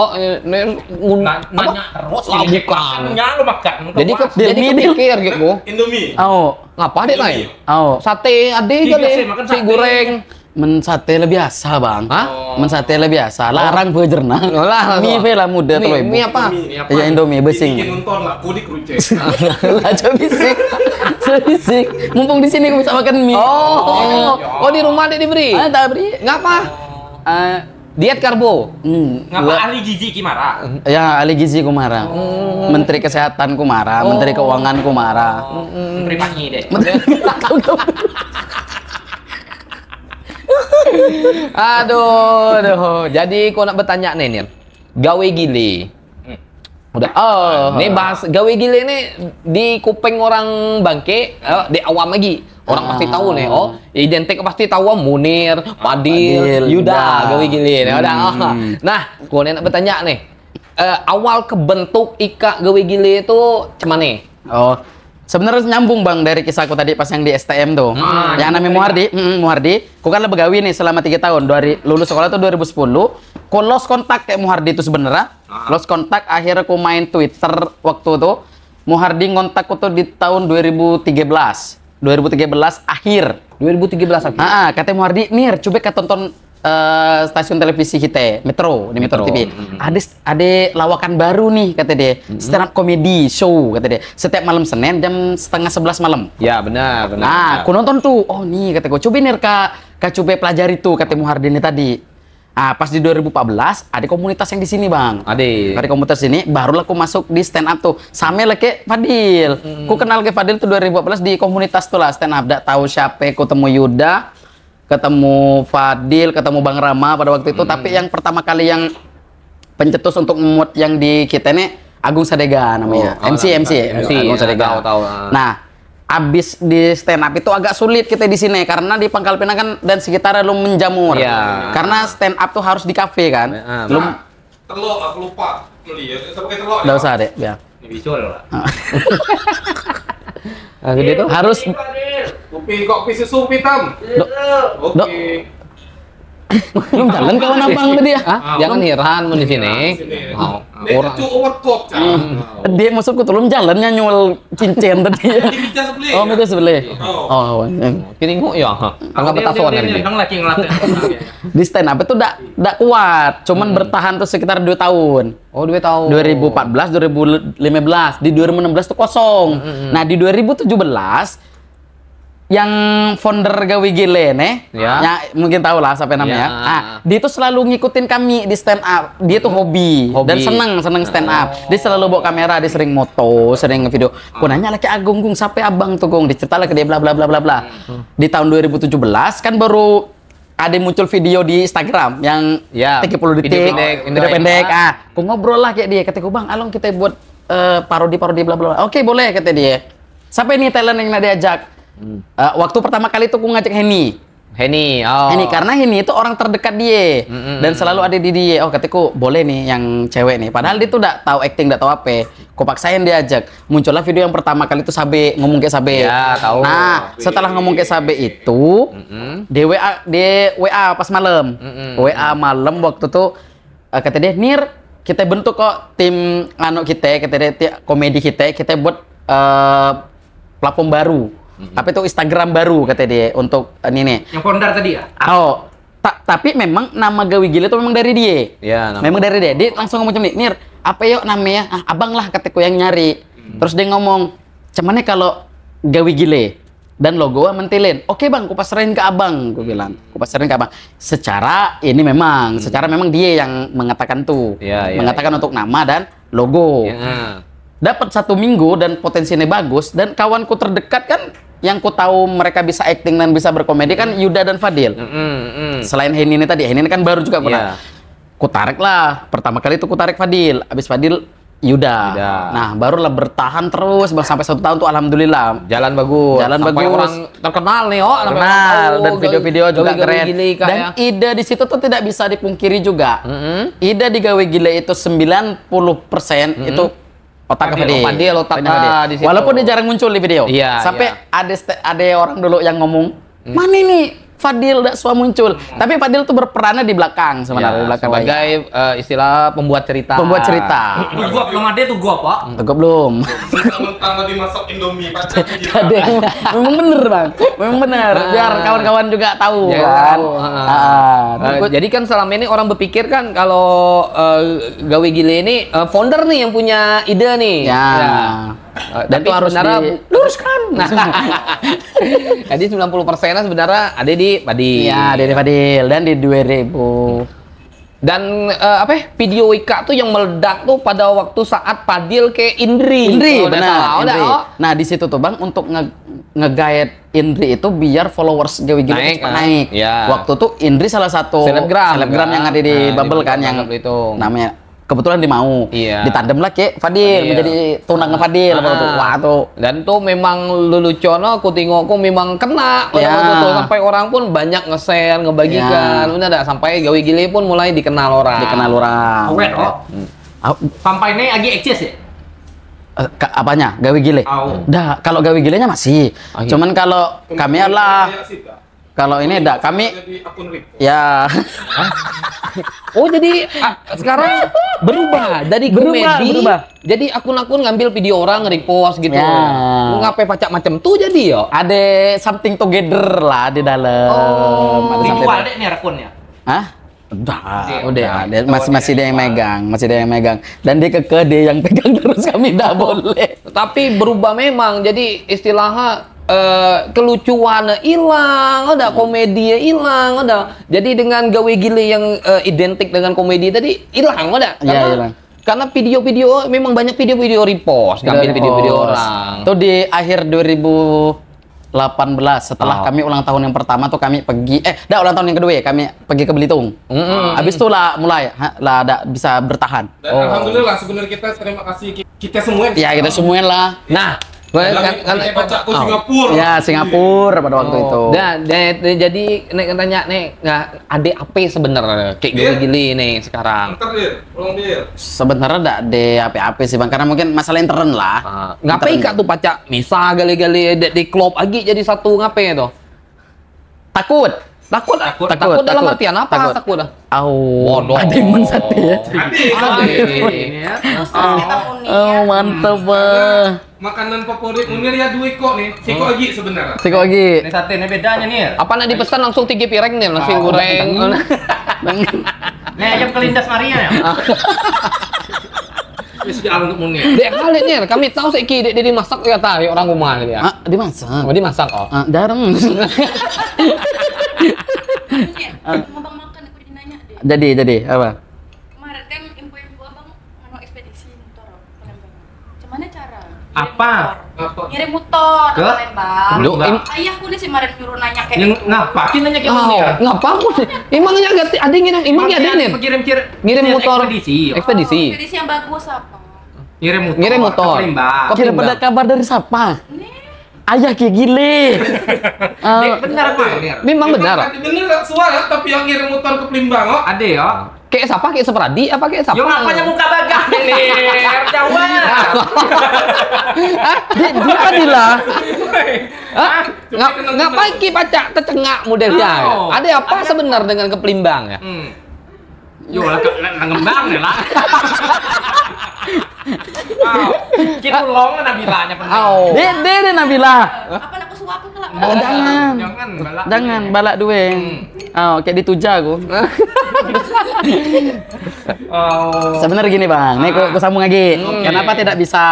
Nanya terus Lah, ini bukan. lu makan. Jadi Jadi kepikir gitu. Indomie. Ngapa deh lain? Sate ade Iya, aja deh. biasa makan Si sate. goreng. Men sate lebih biasa, Bang. Hah? Men sate lebih biasa. Larang bejerna. Lah, Mie ve lah muda tuh ibu. Mie apa? Ya Indomie Bikin besing. nonton lah, kudik rucek. Lah coba bisik. Mumpung di sini aku bisa makan mie. Oh, di rumah dia diberi. Tak beri. Ngapa? Diet karbo. Ngapa ahli gizi Ki marah? Ya, ahli gizi ku marah. Menteri Kesehatan ku marah, Menteri Keuangan ku marah. Menteri Pangi deh. Aduh. Jadi kau nak bertanya nih, Nir. Gawe gile. Udah. Nih bahas gawe gile nih di kuping orang Bangke, di awam lagi. Orang pasti tahu nih. Identik pasti tahu Munir, Fadil, Yuda, gawe gile. Udah. Nah, kau nak bertanya nih. Awal kebentuk Ika gawe gile itu cemane? Sebenarnya nyambung Bang dari kisahku tadi pas yang di STM tuh. Yang namanya Muhardi. Ku kan begawi nih selama 3 tahun. Dari lulus sekolah tuh 2010. Ku lost kontak kayak Muhardi itu sebenarnya. Lost kontak, akhirnya ku main Twitter waktu itu. Muhardi ngontak ku tuh di tahun 2013 akhir. 2013 akhir. Kata Muhardi, Nir, coba ka tonton stasiun televisi kita, Metro, di Metro TV. Ada lawakan baru nih, kata dia. Stand up comedy show, kata dia. Setiap malam Senin jam 10:30 malam. Ya, benar. Nah, aku nonton tuh. Oh, nih, kata gue. Coba Nir, Kak coba pelajari tuh, kata Muhardi ini tadi. Pas di 2014, ada komunitas yang di sini, Bang. Dari komunitas ini, barulah aku masuk di stand up tuh. Sama lah kayak Fadil. Ku kenal ke Fadil tuh 2014 di komunitas tuh lah, stand up. Nggak tahu siapa, ketemu Yuda, ketemu Fadil, ketemu Bang Rama pada waktu itu. Tapi yang pertama kali yang pencetus untuk memuat yang di kita ini Agung Sadega namanya. MC Agung Sadega. Tahu. Nah, abis di stand up itu agak sulit kita di sini karena di Pangkal Pinang kan dan sekitarnya belum menjamur. Karena stand up tuh harus di kafe kan. Belum. Telur aku lupa melihat. Pakai telur. Nggak usah deh, ya. Ini visual lah. Jadi itu. Harus. Kopi susu hitam. Oke. Harus. Harus. Dok. Oke. Harus. Belum jalan kawan abang tadi ya. Hah? Jangan heran mun di sini. Oh, Dia orang cucu overcoat kan. Dia maksudku tuh belum jalannya nyual cincin tadi. Di meja sebelah. Oh, itu sebelah. Oh. kiringo ya. Tangga betason kan ini. Dong lagi ngelatih. Di stand up itu ndak kuat, cuman bertahan tuh sekitar 2 tahun. Oh, 2 tahun. 2014, 2015, di 2016 tuh kosong. Nah, di 2017 yang founder Gawi Gile nih, Ya. mungkin tahu lah siapa namanya. Ya. Ah, dia tuh selalu ngikutin kami di stand up. Dia tuh hobi dan seneng stand up. Dia selalu bawa kamera, dia sering moto, sering video. Aku nanya lagi Agung, Gung, siapa abang tuh Gung? Dicerita lah ke dia bla bla bla bla bla. Di tahun 2017 kan baru ada muncul video di Instagram yang Ya, 30 video detik, pendek, video pendek. Aku ngobrol lah kayak dia, kataku bang, along kita buat parodi bla bla. Oke, boleh kata dia. Sampai ini talent yang nak diajak. Waktu pertama kali itu aku ngajak Henny. Henny, oh. Henny karena Henny itu orang terdekat dia dan selalu ada di dia. Oh, kataku boleh nih yang cewek nih. Padahal dia tuh udah tahu acting, udah tahu apa. Ku paksain diajak. Muncullah video yang pertama kali itu Sabe, ngomong kayak Sabe. Ya, tahu. Nah, setelah ngomong kayak Sabe itu, dia WA pas malam. WA malam waktu tuh kata dia, "Nir, kita bentuk kok tim kita dia komedi kita buat platform baru." Tapi itu Instagram baru kata dia untuk ini nih. Yang founder tadi ya? Oh, tapi memang nama Gawi Gile itu memang dari dia. Ya, Memang dari dia. Dia langsung ngomong macam ini, Nir, apa yuk namanya? Abang lah kataku yang nyari. Terus dia ngomong, "Cuman kalau Gawi Gile dan logo mentilin. Oke bang, ku pasarin ke abang," ku bilang. Ku pasarin ke abang. Secara memang dia yang mengatakan tuh. Mengatakan untuk nama dan logo. Ya. Dapat 1 minggu dan potensinya bagus, dan kawanku terdekat kan yang ku tahu mereka bisa acting dan bisa berkomedi kan Yuda dan Fadil. Selain Henny ini tadi, Henny ini kan baru juga pernah. Ku tarik lah, pertama kali itu ku tarik Fadil, habis Fadil Yuda. Nah, barulah bertahan terus sampai 1 tahun tuh alhamdulillah. Jalan bagus. Sampai orang terkenal nih, terkenal dan video-video juga keren. Dan ya. ide di situ tuh tidak bisa dipungkiri juga. Ide di Gawe Gile itu 90% itu otak Fadil. Di situ. Walaupun dia jarang muncul di video. Iya, Sampai ada orang dulu yang ngomong, "Mana ini Fadil tidak suka muncul." Tapi Fadil tuh berperannya di belakang sebenarnya, di belakang sebagai istilah pembuat cerita. Gua sama dia tuh gua, Pak. Tegak belum. Mentang-mentang tadi masak Indomie pacar Ada. Memang bener bang, memang bener. Biar kawan-kawan juga tahu Ya, kan. Jadi kan selama ini orang berpikir kan kalau Gawi Gile ini founder nih yang punya ide nih. Dan itu harus diluruskan. Jadi 90%-nya sebenarnya ada di Fadil. Iya, ada di Fadil dan di 2000. Dan video Wika tuh yang meledak tuh pada waktu saat Fadil ke Indri. Benar. Nah, di situ tuh Bang untuk nge-guide Indri itu biar followers Gawi Gile naik. Waktu tuh Indri salah satu selebgram yang ada di Bubble kan yang itu namanya kebetulan dia mau ditandem lah ke Fadil menjadi tunangan Fadil wah tuh. Dan tuh memang lelucono aku tengokku memang kena tuh, sampai orang pun banyak nge-share ngebagikan bener dah, sampai Gawi Gile pun mulai dikenal orang. Awet sampai ini lagi eksis ya? Apanya? Gawi Gile? Dah, kalau Gawi Gilenya masih. Cuman kalau kami adalah kalau ini enggak, kami ya. Oh, jadi sekarang berubah dari komedi. Jadi akun-akun ngambil video orang nge-repost gitu. Ngapain pacak macam tuh jadi ya? Ada something together lah di dalam. Dijual deh nih akunnya. Udah. Masih dia yang megang. Dan dia dia yang pegang terus, kami enggak boleh. Tapi berubah memang. Jadi istilahnya kelucuannya hilang, ada komedinya hilang, ada. Jadi dengan Gawe Gile yang identik dengan komedi tadi hilang, ada. Karena video-video memang banyak video-video repost, ngambil video-video orang. Itu di akhir 2018 setelah kami ulang tahun yang pertama tuh kami pergi ulang tahun yang kedua ya kami pergi ke Belitung. Habis itu lah mulai ada bisa bertahan. Dan alhamdulillah sebenarnya kita terima kasih kita semua. Ya, kita semua lah. Nah, kan pacakku Singapura. Ya, Singapura pada waktu itu. Jadi nek tanya nggak ada apa sebenarnya kayak Gawe Gile nih sekarang. Sebenarnya enggak ada apa-apa sih Bang, karena mungkin masalah intern lah. Ngapain kak tuh pacak misal gali-gali di klub lagi jadi satu ngapain itu? Takut. Takut dalam artian apa? Takut. Bodoh. Ada yang sate ya. Oh, mantap, Bah. Makanan favorit Munir ya dua kok nih. Siko lagi sebenarnya. Siko lagi. Ini sate ini bedanya nih. Apa nak dipesan langsung 3 piring nih, nasi goreng. Nih ayam kelindas Maria ya. Ini sudah untuk Munir. Dek kali nih, kami tahu seki dia dimasak ya tahu orang rumah dia. Dimasak. Oh, dimasak oh. Jarang. Mau bang makan aku dinanya deh. Jadi apa? Kemarin kan info-info abang mau ekspedisi motor Palembang. Cuman cara? Apa? Ngirim motor ke Ke? Palembang. Lu, Ayahku nih sih kemarin nyuruh nanya kayak Yang gitu. ngapain nanya kayak Oh, Munir? ngapa aku sih? Emangnya ada nih. Ngirim motor ekspedisi. Ekspedisi. Ekspedisi yang bagus apa? Ngirim motor. ke Palembang. Kok Kira pada kabar dari siapa? Ayah kayak gile. Dek, benar Munir. Memang benar. Bener suara tapi yang ngirim motor ke Pelimbang kok. Ada ya. Kayak siapa? Kayak Sepradi apa kayak siapa? Yo ngapanya muka bagah nih? Jawab. Dia Fadilah. Ngapain ki pacak tercengak modelnya? Oh. Ada apa sebenarnya dengan ke Pelimbang ya? Yo lah ngembang ya lah. Kita long Nabilanya penting. Dia Nabila. Apa nak suapin kelak? Jangan balak duwe. Kayak dituja aku. Sebenarnya gini Bang, nih aku sambung lagi. Kenapa tidak bisa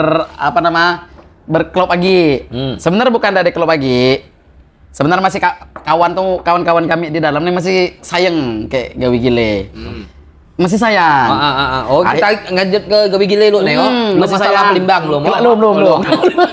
berklub lagi? Sebenarnya bukan dari klub lagi. Sebenarnya masih kawan-kawan kami di dalam nih masih sayang kayak gawi gile. Masih sayang. Oh, kita ngajak ke Gawi Gile lu nih, oh. Masih Masalah sayang. Pelimbang belum? Belum.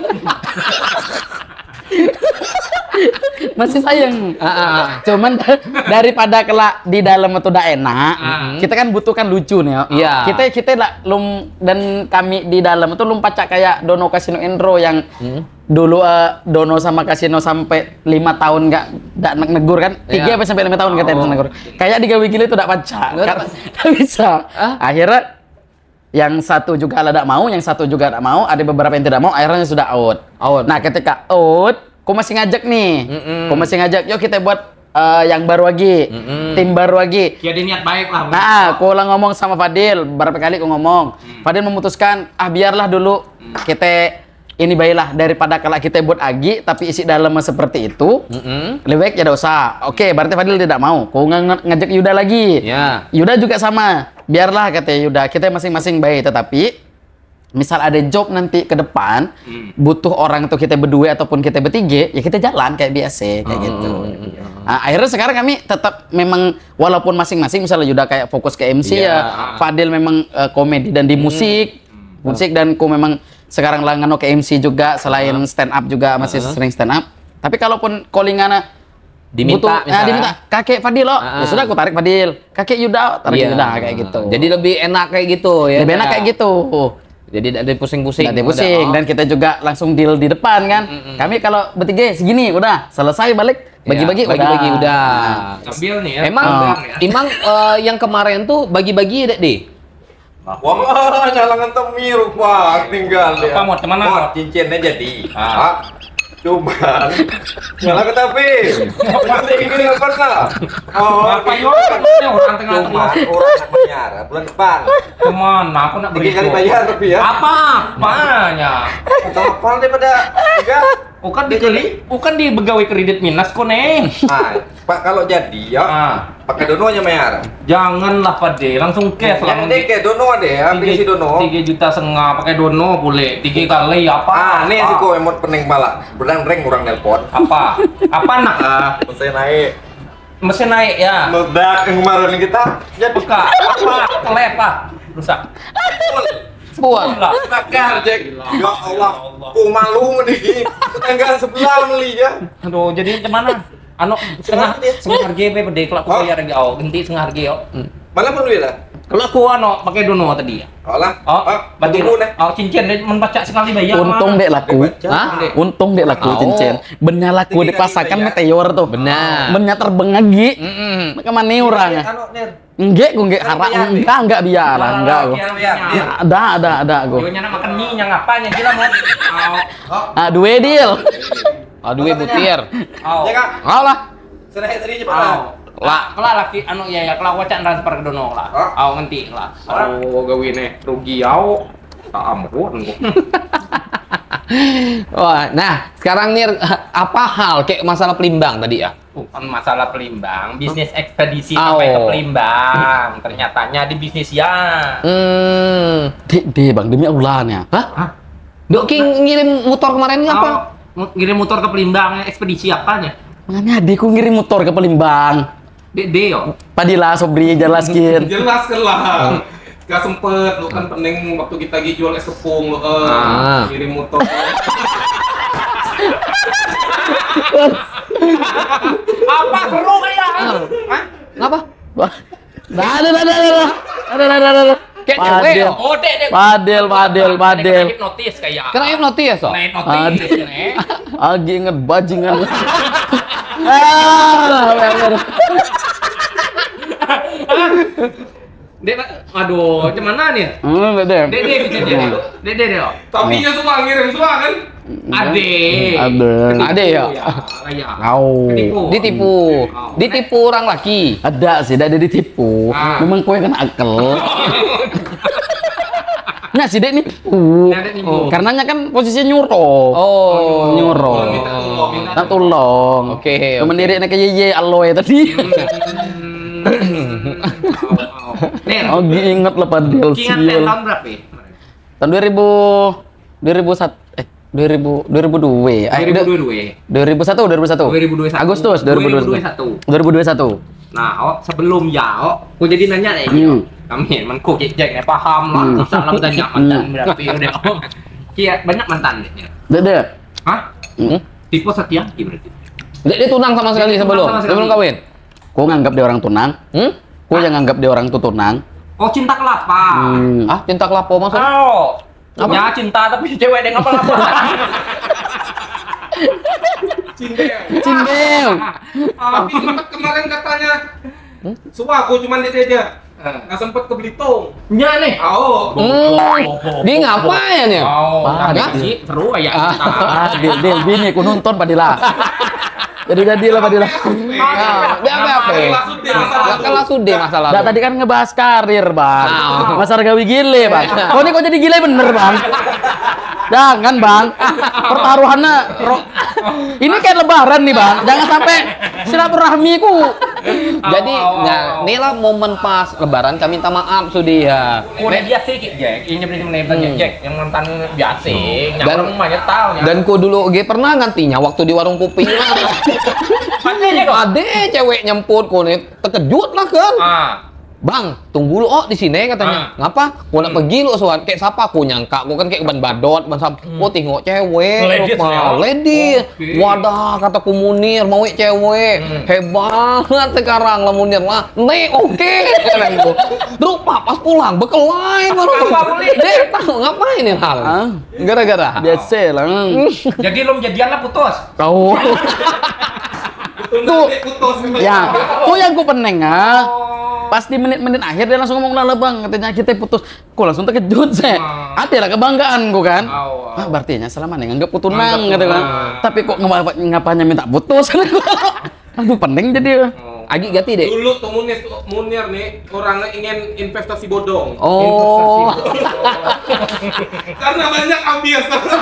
Masih sayang. Cuman daripada kelak di dalam itu udah enak, kita kan butuhkan lucu nih. Iya. Kita lah dan kami di dalam itu pacak kayak Dono Kasino Endro yang dulu Dono sama Kasino sampai 5 tahun nggak negur kan? 3 sampai 5 tahun katanya negur. Kayak di Gawi Gile itu udah pacak. Nggak bisa. Akhirnya yang satu juga tidak mau, yang satu juga tidak mau, ada beberapa yang tidak mau, akhirnya sudah out. Nah, ketika out, aku masih ngajak nih. Aku masih ngajak, yuk kita buat yang baru lagi. Tim baru lagi. Ya dia niat baik lah. Nah, aku ulang ngomong sama Fadil, berapa kali aku ngomong. Fadil memutuskan, biarlah dulu kita ini baiklah daripada kalau kita buat agi tapi isi dalamnya seperti itu. Lebih baik ya usah. Oke, berarti Fadil tidak mau. Aku ngajak Yuda lagi. Ya. Yuda juga sama. Biarlah kata Yuda, kita masing-masing baik, tetapi misal ada job nanti ke depan butuh orang itu kita berdua ataupun kita bertiga, ya kita jalan kayak biasa kayak gitu. Nah, akhirnya sekarang kami tetap memang walaupun masing-masing misalnya Yuda kayak fokus ke MC ya, Fadil memang komedi dan di musik dan ku memang sekarang langano ke MC juga selain stand up juga masih sering stand up. Tapi kalaupun callingan Diminta, diminta kakek Fadil ya sudah aku tarik Fadil, kakek Yuda tarik Yuda kayak gitu. Jadi lebih enak kayak gitu ya. Lebih enak kayak gitu. Jadi tidak ada pusing-pusing. Tidak ada pusing dan kita juga langsung deal di depan kan. Kami kalau bertiga segini udah selesai balik bagi-bagi udah. Sambil nih ya. Emang yang kemarin tuh bagi-bagi deh. Wah, jalangan temi rupa tinggal dia. Apa mau teman apa? Cincinnya jadi. Cuman malah ke tapi. Ini nggak pernah. Apa yo? Orang tengah Cuman orang bayar bulan depan. Kemana? Aku nak 3 beri. kali bayar tapi ya. Apa? Apanya? Apa daripada 3? Bukan di begawai kredit minus kok nih. Pak kalau jadi ya pakai dono aja bayar. Janganlah Pak De, langsung cash lah. Yang dek dono ada ya, ambil si dono. 3,5 juta pakai dono boleh. 3 kali apa? Nih si ko emot pening pala. Berang-reng orang nelpon. Apa? Apa nak? Mesin naik. Mesin naik ya. Meledak yang kemarin kita. Jadi Buka. Apa? Kelep ah. Rusak. Puan. bakar Jack. Ya Allah. Ku malu nih. Tetangga sebelah beli ya. Aduh, jadi gimana? Setengah harga PPD kalau aku bayar lagi ganti setengah harga yo. Malah perlu ya? Kalau aku pakai dono tadi ya. Olah. Bagi dulu nih. cincin dia membaca sekali bayar. Untung dek laku. Untung dek laku cincin. Bener laku dipasarkan meteor tuh. Benar. Bener terbang lagi. Kemana orang? Enggak, gue enggak biar lah, enggak gue. Ada gue. Yo nyana makan mie yang apanya gila mau. Dua deal. Aduh butir. Ya Kak. Alah. Senai tadi Aw. cepat. Lah, kelah laki anu ya kelah wacan transfer ke dono lah. Aw ngerti lah. Oh gawine rugi aw. Tak ampun. Wah, nah sekarang nih apa hal kayak masalah Pelimbang tadi ya? Bukan masalah Pelimbang, bisnis ekspedisi sampai ke Pelimbang. Ternyatanya di bisnis ya. Deh bang, demi Allahnya. Hah? Dok Ki ngirim motor kemarin ini apa? Ngirim motor ke Pelimbang, ekspedisi apanya? Makanya adekku ngirim motor ke Pelimbang. Dede yo. Padahal Sobri jelaskin. Jelaskan lah. Gak sempet, lu kan pening waktu kita lagi jual es kepung, lu kirim motor. Apa seru kayak? Hah? Ngapa? Ada. Kayak cewek. Padel. Oh, dek. Padel. Kena hipnotis kayak. Kena hipnotis so? Kena hipnotis. nih. Lagi inget bajingan. Dek, aduh, cuman nih? Deh. Dede. Tapi ya semua ngirim semua kan? Ade ya? Kayak. Kau. Ditipu orang laki. Ada sih, ada ditipu. Memang kau yang kan akal. Nah, si Dek nipu. Karenanya kan posisinya nyuruh. Nyuruh. Minta tolong. Oke. Mendiri nak ye aloe tadi. Oh, inget lah Padel Ingat sial. tahun berapa ya? Tahun 2002. 2022. 2001. Agustus 2021. Nah, sebelum ya, aku jadi nanya nih. Kami manku cek paham lah. Salah tanya mantan berapa udah. Kia banyak mantan deh. Dede. Hah? Tipe Satyaki berarti. Dia tunang sama sekali sebelum kawin. Kau nganggap dia orang tunang? Kau yang nganggap dia orang tunang? Oh, cinta kelapa. Cinta kelapo maksudnya? Oh. Ya cinta tapi cewek dia ngapa lapa. Cindel. Tapi sempat kemarin katanya, suah aku cuman dia aja. Nggak sempet ke Belitung. Ya nih. Dia ngapain ya? Sih seru kayak. Del bini ku nonton Padila. Jadilah Padila. Dia apa? Kalah sude masalah. Nah, tadi kan ngebahas karir, Bang. Masalah gawe gile, Bang. Kau ini kok jadi gile bener, Bang. Jangan, Bang. Pertaruhannya ini kayak lebaran nih, Bang. Jangan sampai silaturahmiku. Jadi, nah, inilah momen pas lebaran kami minta maaf sudah. Udah biasa Jack. Ini bener Jack yang mantan biasa. Dan rumahnya tahu. Dan ku dulu pernah ngantinya waktu di warung kopi. Ade cewek nyemput ku nih terkejut lah kan. Bang, tunggu lo di sini katanya. Ngapa? Gua nak pergi lo soal kayak siapa aku nyangka gua kan kayak ban badot, ban sap. Gua tengok cewek, lady. Wadah kata ku Munir mau cewek. Hebat sekarang lah Munir lah. Nih oke. Rupa pas pulang bekelai baru. Dek tahu ngapain nih hal? Gara-gara Biasa lah. Jadi lo jadian lah putus. Kau. Tuh, ya, tuh yang ku peneng pas di menit-menit akhir dia langsung ngomong lah bang, katanya kita putus. Ku langsung terkejut saya. Ada lah kebanggaan ku kan. Berarti nya selama nih nganggap putunang gitu kan. Tapi kok ngapanya minta putus? Aduh peneng jadi. Agi gati deh. Dulu tuh Munir nih orangnya ingin investasi bodong. Oh. Karena banyak ambias.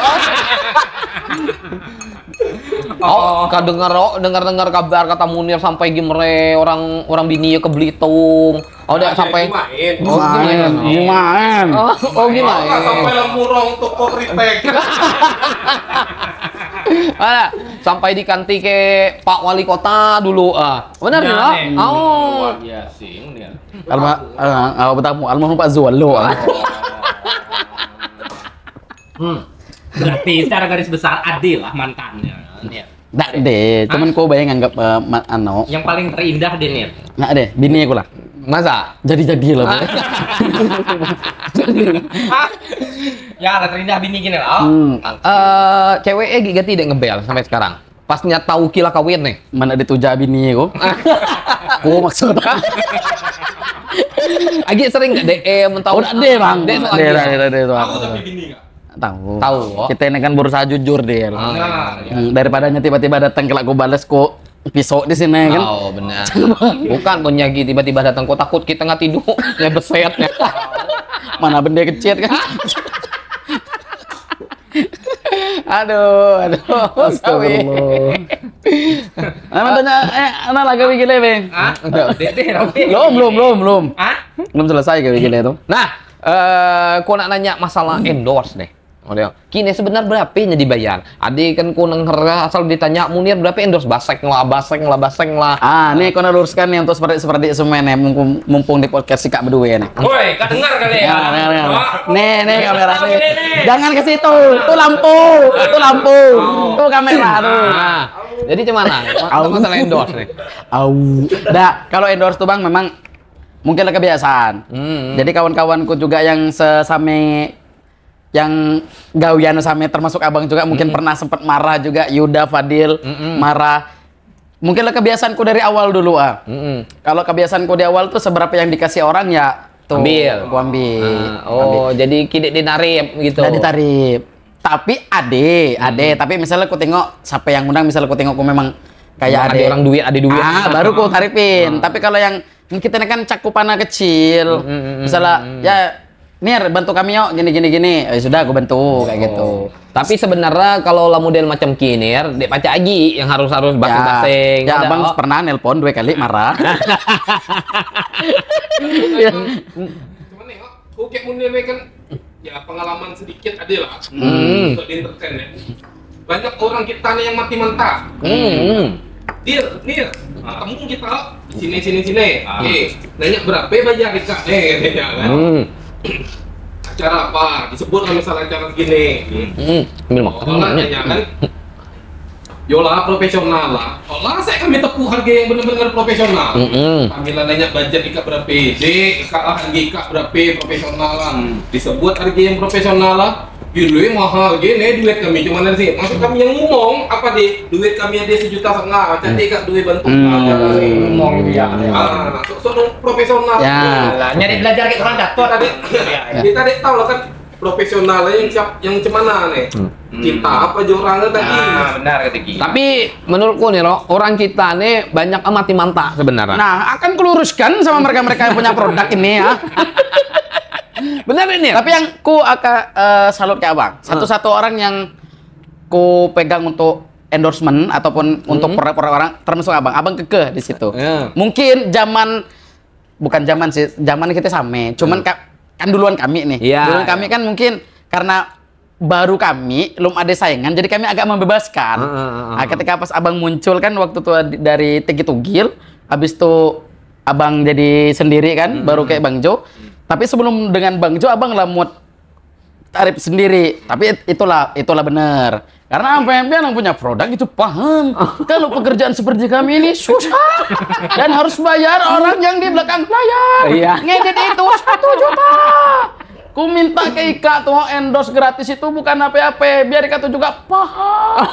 Dengar kabar kata Munir sampai gimre orang bini ke Belitung. Sampai gimana? Gimana? Sampai lemurong toko kritek. Sampai diganti ke Pak Wali Kota dulu. Benar nggak? Iya sih. Almarhum Pak Zual lo. Berarti secara garis besar adil lah mantannya. Nggak deh, cuman kau bayang anggap yang paling terindah deh nih. Nggak deh, bini aku lah. Masa? Jadi lah. Ya, terindah bini gini lah. Ceweknya gak tidak ngebel sampai sekarang. Pasnya tahu kila kawin nih. Mana dituja bini aku? Oh maksudnya. Agi sering nggak DM tahu? Udah deh bang. Aku tapi bini nggak? Tahu. Tahu. Kita ini kan berusaha jujur deh. Daripadanya tiba-tiba datang kelak gue balas kok pisau di sini kan. Oh, benar. Bukan Bonyagi tiba-tiba datang, kok takut kita nggak tidur, ya besetnya. Mana benda kecil kan. Aduh. Astagfirullah. Anak tanya, anak lagi gile, Bang. Hah? Dede, Robi. Belum. Hah? Belum selesai kayak gile itu. Nah, kau nak nanya masalah endorse nih. Kini sebenarnya berapa dibayar? Adi kan kunang harga asal ditanya Munir berapa endorse baseng lah. Nih kau luruskan nih untuk seperti semuanya mumpung di podcast si Kak berdua nih. Woi, kau dengar kali ya? Nih kamera nih. Jangan ke situ. Itu lampu. Itu kamera tuh. Nah, jadi gimana? Masalah endorse nih. Kalau endorse tuh Bang memang mungkin kebiasaan. Jadi kawan-kawanku juga yang sesame yang gawian sama termasuk abang juga mungkin pernah sempat marah juga, Yuda, Fadil marah. Mungkin kebiasaanku dari awal dulu Kalau kebiasaanku di awal tuh seberapa yang dikasih orang ya tuh aku ambil. Jadi kidek dinarip gitu. Udah ditarip. Tapi tapi misalnya aku tengok siapa yang undang, misalnya aku tengok aku memang kayak ada orang duit, baru aku taripin. Tapi kalau yang kita kan cakupannya kecil, misalnya ya Nir, bantu kami yuk, gini. Sudah, aku bantu, kayak gitu. Tapi sebenarnya kalau lah model macam Kinir, Dek Paca Aji yang harus basing-basing. Ya, abang pernah nelpon 2 kali marah. Cuman nih, kok kayak Munir kan ya pengalaman sedikit ada lah. Untuk di entertain ya. Banyak orang kita nih yang mati mentah. Nir, kamu kita sini. Oke, nanya berapa bayar Kak? Katanya kan. Acara apa? Disebut misalnya acara segini. Orang nanya kan, yola profesional lah. Olah saya kami tepuh harga yang benar-benar profesional. Kami nanya budget Ika berapa? Ika lah harga Ika berapa profesional lah. Disebut harga yang profesional lah. Dulu mahal gini duit kami cuma dari sini. Maksud kami yang ngomong apa deh? Duit kami ada 1,5 juta. Macam dia duit bantu. Ngomong ya. Soal profesional. Ya. Nyari belajar kayak orang dapat tadi. Kita dek tahu lah kan profesionalnya yang cemana nih. Kita apa aja orangnya tadi. Benar kata Ki. Tapi menurutku nih loh, orang kita nih banyak mati mantap sebenarnya. Nah, akan keluruskan sama mereka-mereka yang punya produk ini ya. Benar ini. Tapi yang ku akan salut ke abang. Satu-satu orang yang ku pegang untuk endorsement ataupun untuk produk-produk orang termasuk abang. Abang kekeh di situ. Mungkin bukan zaman sih, zaman kita sama. Cuman kan duluan kami nih. Duluan kami kan mungkin karena baru kami belum ada saingan, jadi kami agak membebaskan. Nah, ketika pas abang muncul kan waktu itu dari Tegi Tugil, habis itu abang jadi sendiri kan, baru kayak Bang Jo. Tapi sebelum dengan Bang Jo, abang lah mau tarif sendiri. Tapi itulah benar. Karena yang punya produk itu paham. Kalau pekerjaan seperti kami ini susah dan harus bayar orang yang di belakang layar. Ngedit itu 1 juta. Ku minta ke Ika tuh endorse gratis itu bukan apa-apa, biar Ika tuh juga paham.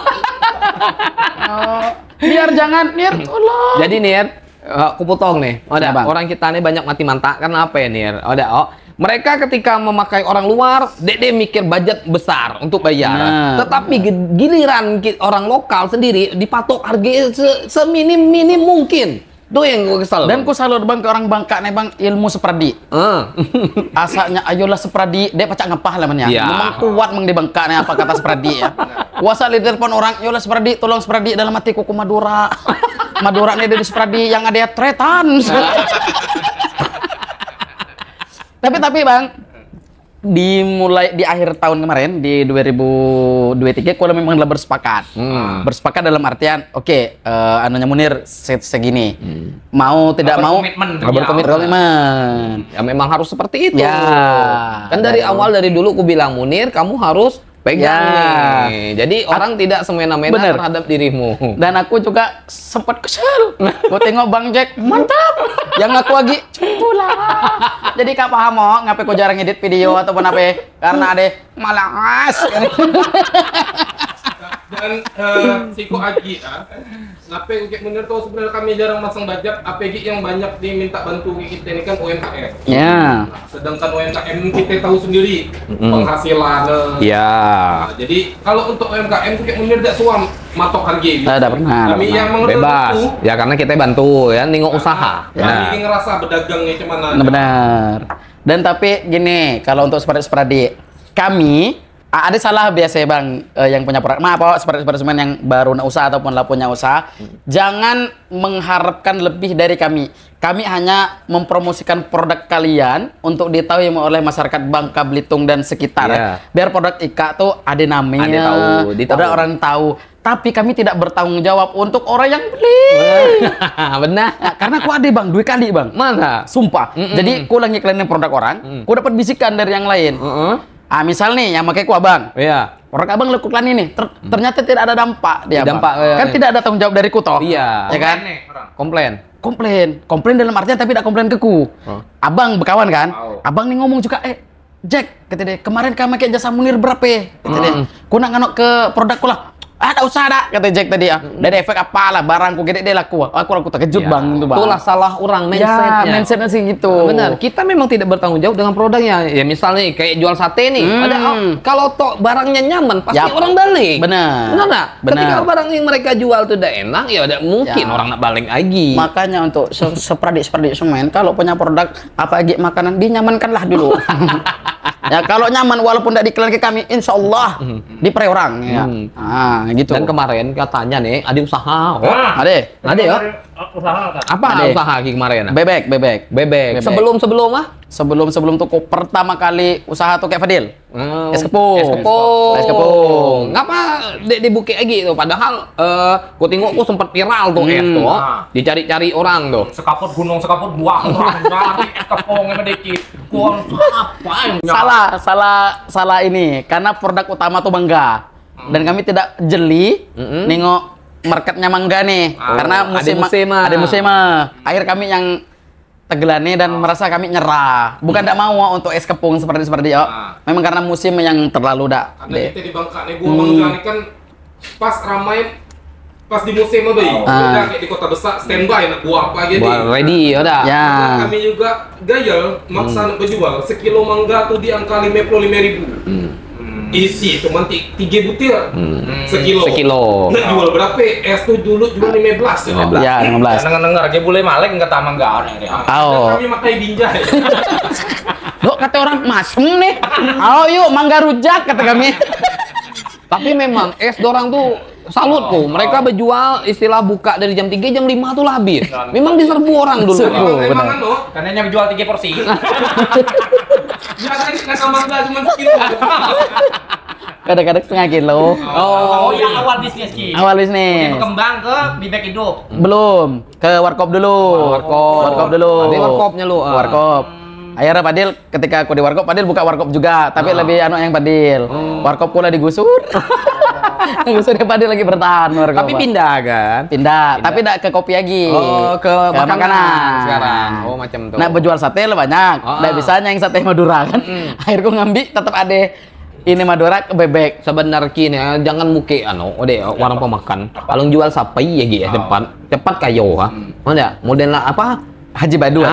Biar jangan Nir, tolong. Jadi Nir, aku potong nih. Orang kita nih banyak mati mantap karena apa ya Nir? Mereka ketika memakai orang luar, dia mikir budget besar untuk bayar. Tetapi giliran orang lokal sendiri dipatok harga seminim mungkin. Itu yang gue kesal. Dan ku salut bang ke orang Bangka nih bang, ilmu sepradi. Asalnya ayolah sepradi, dia pacak ngepah lah ya. Memang kuat mang di Bangka nih apa kata sepradi ya. Kuasa lihat telepon orang, ayolah sepradi, tolong sepradi dalam hatiku ku Madura. Madura nih dari sepradi yang ada tretan. Tapi bang, dimulai di akhir tahun kemarin di 2023 kalau memang telah bersepakat dalam artian anunya Munir segini mau tidak mau berkomitmen ya memang harus seperti itu ya. Kan dari awal dari dulu aku bilang Munir kamu harus pegang nih. Jadi orang tidak semena-mena terhadap dirimu. Dan aku juga sempat kesel. Gue tengok Bang Jack, mantap. Yang aku lagi cembulah. Jadi kak paham mau ngapain kau jarang edit video ataupun apa? Karena ada malas. Siko Aji Nape kayak bener tuh sebenarnya kami jarang masang budget. APG yang banyak diminta bantu kita ini kan UMKM. Ya. Sedangkan UMKM kita tahu sendiri penghasilan. Iya. Nah, jadi kalau untuk UMKM tuh kayak bener tidak suam matok harga gitu. Tidak pernah. Kami yang Bebas. Ya karena kita bantu ya nengok usaha. Kami ngerasa bedagangnya cuman. Benar. Dan tapi gini, kalau untuk separadik kami ada salah biasa ya bang, yang punya produk. Maaf Pak, separadik semen yang baru nak usaha ataupun lah punya usaha, jangan mengharapkan lebih dari kami. Kami hanya mempromosikan produk kalian untuk diketahui oleh masyarakat Bangka Belitung dan sekitar. Yeah. Biar produk Ika tuh ada namanya, ada orang tahu. Tapi kami tidak bertanggung jawab untuk orang yang beli. Benar. Nah, karena aku ada bang, 2 kali bang. Mana? Sumpah. Jadi aku lagi ngiklannya produk orang, aku dapat bisikan dari yang lain. Misal nih yang pakai ku abang. Iya. Produk abang lekuklan ini ternyata tidak ada dampak dia. Dampak, kan tidak ada tanggung jawab dari ku toh. Iya. Ya kan? Komplain dalam artian tapi tidak komplain ke ku. Abang berkawan kan? Abang nih ngomong juga, Jack, kata dia, kemarin kamu pakai jasa Munir berapa? Kata dia, ku nak nganok ke produkku lah. Ada usaha dah, kata Jack tadi ya. Dari efek apalah barangku gede deh laku. Aku terkejut bang itu bang. Itulah salah orang Ya, mindsetnya. mindsetnya sih gitu. Benar. Kita memang tidak bertanggung jawab dengan produknya. Ya misalnya kayak jual sate nih. Ada kalau tok barangnya nyaman pasti orang balik. Benar. Benar nggak? Ketika barang yang mereka jual tuh udah enak, ya udah mungkin orang nak balik lagi. Makanya untuk seperadik semen, kalau punya produk apa lagi makanan dinyamankanlah dulu. Ya kalau nyaman walaupun tidak diklaim ke kami, insya Allah diperai orang. Ya. Gitu. Dan kemarin katanya nih ada usaha. Ade ya. Apa usaha kemarin? Bebek. Sebelum Sebelum tuh pertama kali usaha tuh kayak Fadil. Es kepung. Ngapa dibuka lagi tuh? Padahal ku tengok ku sempat viral tuh es tuh. Dicari-cari orang tuh. Sekaput gunung, sekaput buah, nyari es kepong yang dikit. Salah ini karena produk utama tuh mangga. Dan kami tidak jeli nengok marketnya mangga nih karena ada musim. Akhir kami yang tegelane dan merasa kami nyerah. Bukan tidak mau untuk es kepung seperti dia. Memang karena musim yang terlalu dah. Karena kita di Bangka nih, buah mangga nih kan pas ramai pas di musim apa ya? Udah kayak di kota besar standby nak buah apa gitu. Ready udah. Ya. Kami juga gayal maksa nak berjual. Sekilo mangga tuh di angka 55.000. Isi cuma 3 butir sekilo. Nak jual berapa? Es tuh dulu jual 15. Ya 15. Dengar-dengar dia boleh maling kata mangga nih. Kami makai binjai. Loh kata orang masem nih. Ayo yuk mangga rujak kata kami. Tapi memang es dorang tuh salut kok. Mereka berjual istilah buka dari jam 3 jam 5 tuh lah habis. Memang diserbu orang dulu. Emang Karena hanya jual 3 porsi. Biasanya kata mangga cuma sekilo. Kadang-kadang setengah kilo. Oh, yang awal bisnis Ki. Awal bisnis. Berkembang ke bibek hidup. Belum. Ke warkop dulu. Warkop dulu. Ada warkopnya lu. Warkop. Akhirnya Padil ketika aku di warkop, Padil buka warkop juga, tapi lebih yang Padil. Warkop pula digusur. Gusur Padil lagi bertahan warkop. Tapi pindah kan? Pindah. Tapi tidak ke kopi lagi. Oh, ke makanan sekarang. Oh, macam tuh. Nah, berjual sate lah banyak. Nggak bisanya yang sate Madura kan. Akhirnya ngambil tetap ada ini Madura ke bebek. Sebenarnya jangan muke warung pemakan. Kalau jual sapi ya gitu cepat kayo Ada model apa? Haji Badua.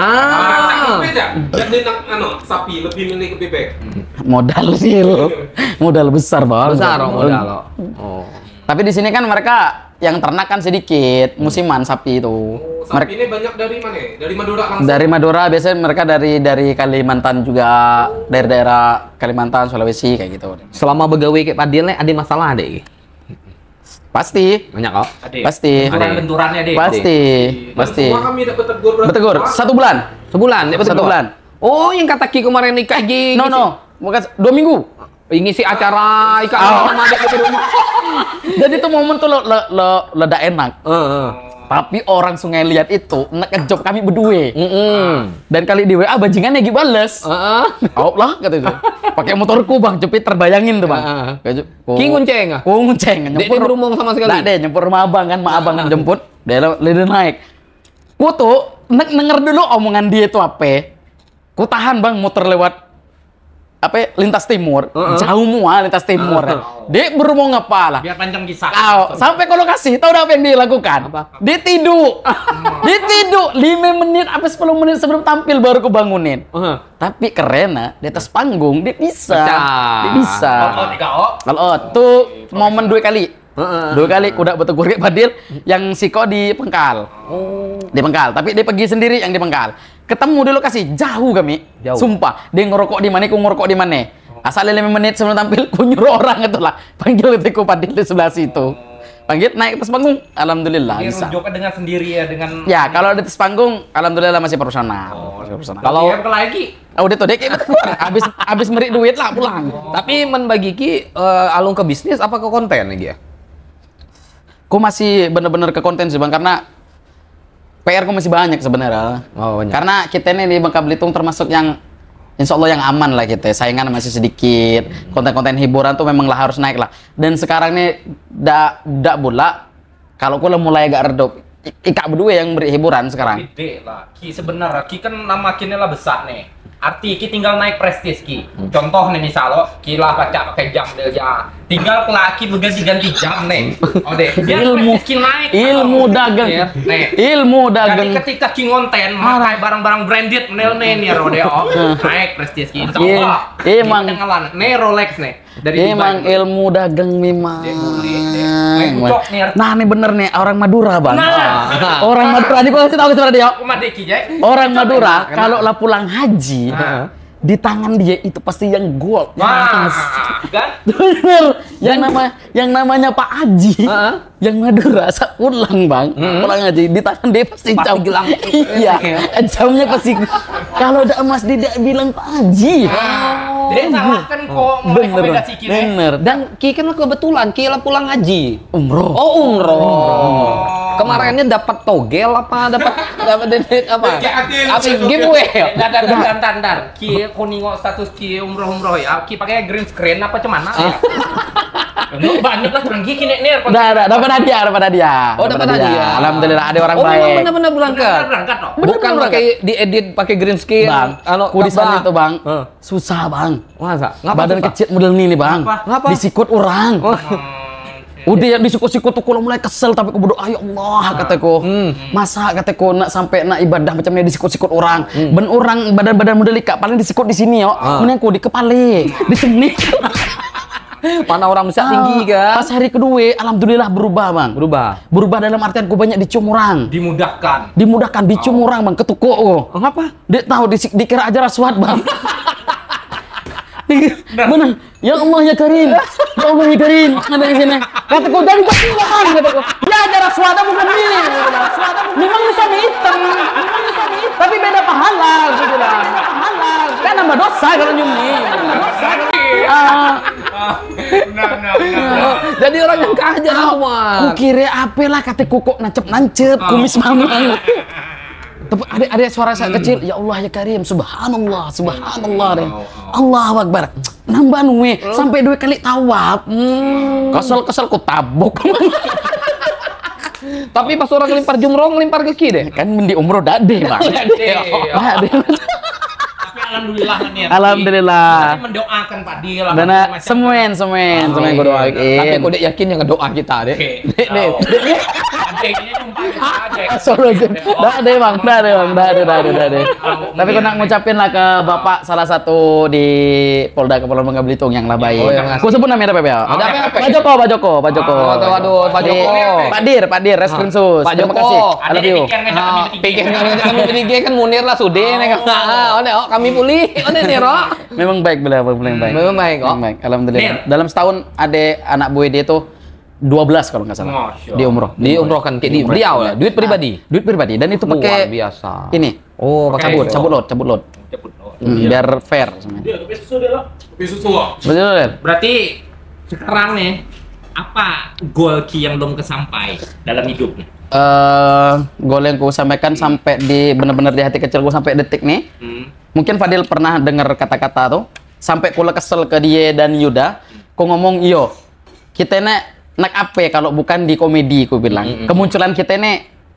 Jadi sapi lebih milih ke bebek. Modal sih lo. Modal besar banget. Besar modal lo. Tapi di sini kan mereka yang ternak kan sedikit, musiman sapi itu. Sapi ini banyak dari mana? Dari Madura langsung? Dari Madura, biasanya mereka dari Kalimantan juga, dari daerah Kalimantan, Sulawesi kayak gitu. Selama begawe kayak Padilnya ada masalah deh. Pasti. Banyak kok. Pasti. Benturannya deh. Pasti. Semua kami dapat tegur. Bertegur. 1 bulan. Sebulan. 1 bulan. Oh, yang kata Ki kemarin nikah Ki. No. Bukan 2 minggu. Ngisi acara ikan sama adik di rumah. Jadi itu momen tuh leda enak. Tapi orang Sungai Liat itu ngejob kami berdua. Dan kali di WA bajingannya gitu bales. Oh lah kata itu. Pakai motorku bang, cepet terbayangin tuh bang. Ki ngunceng ah? Ngunceng. Dia berumur sama sekali. Nggak deh, nyempur rumah abang kan, mak abang kan jemput. Dia naik. Ku tuh denger dulu omongan dia itu apa. Ku tahan bang, muter lewat lintas timur, jauh mua lintas timur. Dia baru mau ngapa lah. Biar panjang kisah. Sampai ke lokasi, tahu apa yang dia lakukan? Dia tidur. Dia tidur 5 menit apa 10 menit sebelum tampil baru kebangunin. Tapi keren di atas panggung dia bisa. Dia bisa. Kalau tuh momen 2 kali. 2 kali kuda bertegur kayak Fadil yang Siko di Pengkal. Di Pengkal, tapi dia pergi sendiri yang di Pengkal. Ketemu di lokasi jauh kami. Sumpah, dia ngerokok di mana, ku ngerokok di mana. Asal 5 menit sebelum tampil ku nyuruh orang itulah. Panggil ketika Fadil di sebelah situ. Panggil naik ke atas panggung, alhamdulillah Ini bisa. rujuknya dengan sendiri ya dengan. Ya, kalau di atas panggung alhamdulillah masih profesional. Kalau lagi udah tuh dia kayak habis merik duit lah pulang. Tapi membagi ki alung ke bisnis apa ke konten nih ya? Ku masih bener-bener ke konten sih Bang, karena PR ku masih banyak sebenarnya. Banyak. Karena kita ini di Bangka Belitung termasuk yang insya Allah yang aman lah kita. Saingan masih sedikit. Konten-konten hiburan tuh memang lah harus naik lah. Dan sekarang nih dak bola. Kalau ku mulai agak redup. Ika berdua yang beri hiburan sekarang. gede lah. Ki sebenarnya Ki kan nama kini lah besar nih. Arti Ki tinggal naik prestis Ki. Contoh nih misal lo, Ki lah baca pakai jam dia. Tinggal pelaki berganti-ganti jam nih. Oh deh. Biar Ilmu prestis Ki naik. ilmu dagang. Nih. Ilmu dagang. Jadi ketika Ki ngonten pakai barang-barang branded menel nih Rodeo naik prestis Ki. Insya Allah. Emang. Nih Rolex nih dari Emang Dubai. ilmu dagang memang. Main bucok nih. Nah, ini bener nih orang Madura, Bang. Nah. Orang Madura di kasih tahu sebenarnya dia. Aku mah Deki Jay. Orang Madura kalau lah pulang haji, di tangan dia itu pasti yang gold. Wah, kan? Bener. Yang namanya Pak Haji. Yang Madura saat pulang, Bang. Pulang haji di tangan dia pasti jam. gelang. Iya. Jamnya pasti kalau ada emas dia bilang Pak Haji. Dia salahkan kok merekomendasi kita. Bener. Dan Ki kan kebetulan Ki lah pulang haji. Umroh. Oh, umroh. Kemarinnya dapat togel apa dapat apa? Apa giveaway? Dar. Ki aku nengok status Ki umroh ya. Ki pakai green screen apa cuman ya? Banyak lah orang Ki nih. Dapat hadiah. Oh, dapat hadiah. Alhamdulillah ada orang Oh, baik. memang benar-benar berangkat. Berangkat toh. Bukan pakai diedit pakai green screen. Bang, Anu, ku di sana itu Bang, Heeh. susah Bang. Masa? Badan kecil model ini Bang, Ngapa? disikut orang. Udah yang disikut-sikut tuh kalau mulai kesel tapi aku berdoa ya Allah kataku. Masa kataku nak sampai nak ibadah macam ini disikut-sikut orang. Ben orang badan-badan model ika paling disikut di sini yo. Mending aku di kepala, di sini. Mana orang bisa tinggi kan? Pas hari kedua alhamdulillah berubah Bang. Berubah dalam artian ku banyak dicium orang. Dimudahkan. Dicium orang Bang, ketukuk oh. Ngapa? Dia tahu dikira aja rasuat Bang. Benar. Ya Allah ya Karim. Ya Allah ya Karim. Ada di sini. Kataku dari Bang kataku. Ya ada rasuat bukan ini. Memang bisa hitam. Tapi beda pahala gitu bilang. Pahala. Kan nambah dosa kalau nyumi. Oh, jadi orang yang kaja semua. Ku kira apa lah kataku kok nancep kumis mamang. Tapi ada suara saya kecil, ya Allah ya Karim, subhanallah, deh. Allahu Akbar. Nambah nuwe sampai 2 kali tawaf. Kesel ku tabok. Tapi pas orang ngelempar jumroh ngelempar ke Ki deh. Kan di umroh dade, Bang. Dade. Tapi alhamdulillah nih. Alhamdulillah. Berarti mendoakan Pak Dil. Dana semen gua doain. Tapi kok dek yakin yang ngedoa kita deh. Nih. Adeknya numpang aja. Solusi. Dade Bang. Tapi kau nak ngucapin lah ke Bapak salah satu di Polda Kepulauan Bangka Belitung yang lah baik. Oh, yang ngasih. Aku sebut namanya apa ya? Ada apa? Pak Joko. Waduh, Pak Joko. Pak Dir, Reskrimsus. Pak Terima Joko. kasih. I Ada love you. Pikir kami bertiga kan Munir lah sudah nih kan. Kami pulih. Nih Ro. Memang baik beliau, paling baik. Memang baik kok. Baik, alhamdulillah. Nir. Dalam setahun ada anak buah dia tuh 12 kalau nggak salah. Masya Di umroh. Diumrohkan kayak dia lah. Duit pribadi. Duit pribadi dan itu Luar pakai biasa. ini. Oh, Pakai Cabut lot. Biar fair sebenarnya. Tapi susu loh. Betul. Berarti sekarang nih apa goal Ki yang belum kesampai dalam hidup nih? Gol yang ku sampaikan sampai di benar-benar di hati kecilku sampai detik nih. Mungkin Fadil pernah dengar kata-kata tuh sampai kula kesel ke dia dan Yuda. Ku ngomong iyo kita nak apa ya kalau bukan di komedi ku bilang. Kemunculan kita ini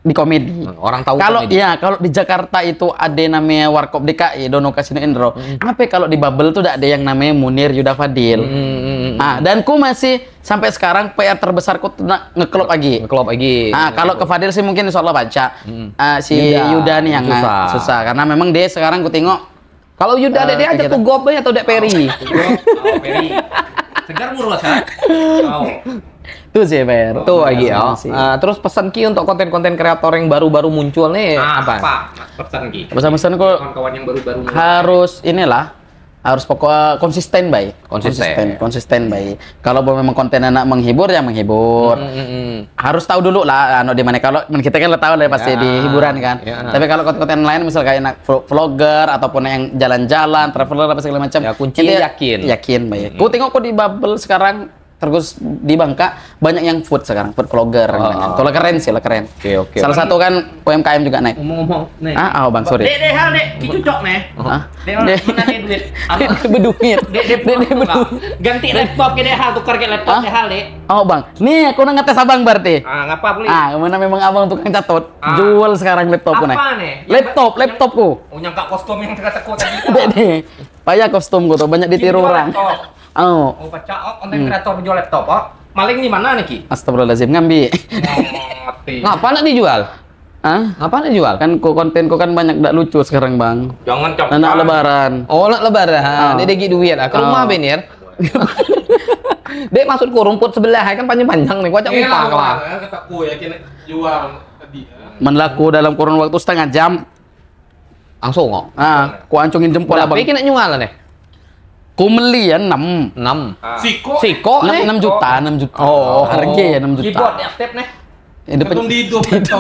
di komedi. Orang tahu Kalau komedi. ya, kalau di Jakarta itu ada namanya Warkop DKI, Dono Kasino Indro. Tapi kalau di Bubble tuh ada yang namanya Munir Yuda Fadil. Dan ku masih sampai sekarang PR terbesarku tuh ngeklub lagi. Ngeklop lagi. Kalau ke Fadil sih mungkin insya Allah baca. Si Yuda nih yang susah. Karena memang dia sekarang ku tengok. Kalau Yuda ada dia ajak tuh Gobe atau Dek Peri. Peri. Segar murus kan? Tuh sih PR. Tuh lagi ya. Terus pesan Ki untuk konten-konten kreator yang baru-baru muncul nih apa? Pesan Ki. Pesan-pesan ku Kawan-kawan yang baru-baru harus harus pokoknya konsisten baik. Konsisten baik. Kalau memang konten anak menghibur ya menghibur. Harus tahu dulu lah di mana. Kalau kita kan tahu lah pasti di hiburan kan. Tapi kalau konten lain misal kayak anak vlogger ataupun yang jalan-jalan, traveler apa segala macam. Ya kuncinya yakin baik. Ku tengok kok di Bubble sekarang terus di Bangka banyak yang food sekarang, food vlogger. Itu lah keren sih, lah keren. Oke. Salah satu kan UMKM juga naik. Ngomong-ngomong nih. Bang, sorry. Dek hal dek, ki cocok nih. Dek mana nih duit? Beduit. Dek ganti laptop ke dek hal, tukar ke laptop dek hal dek. Bang, nih aku ngetes abang berarti. Ngapa beli? Mana memang abang tukang catot. Jual sekarang laptopku nih. Apa nih? Laptopku. Nyangka kostum yang kata-kata tadi. Dek, payah kostumku tuh banyak ditiru orang. Baca konten kreator jual laptop, maling di mana nih Ki? Astagfirullahaladzim, ngambil. Ngapa nak dijual? Ngapa nak dijual? Kan kontenku kan banyak tak lucu sekarang bang. Jangan cok. Anak lebaran. Nak lebaran. Dia degi duit ke rumah Benir. Dek maksudku rumput sebelah kan panjang-panjang nih. Gua ajak upah lah. Kataku ya kena jual tadi. Menlaku dalam kurun waktu setengah jam. Langsung kok. Ku ancungin jempol abang. Tapi kena nyual nih. Ku beli ya 6 Siko 6 juta. Harga ya 6 juta. Keyboard aktif nih. Belum hidup.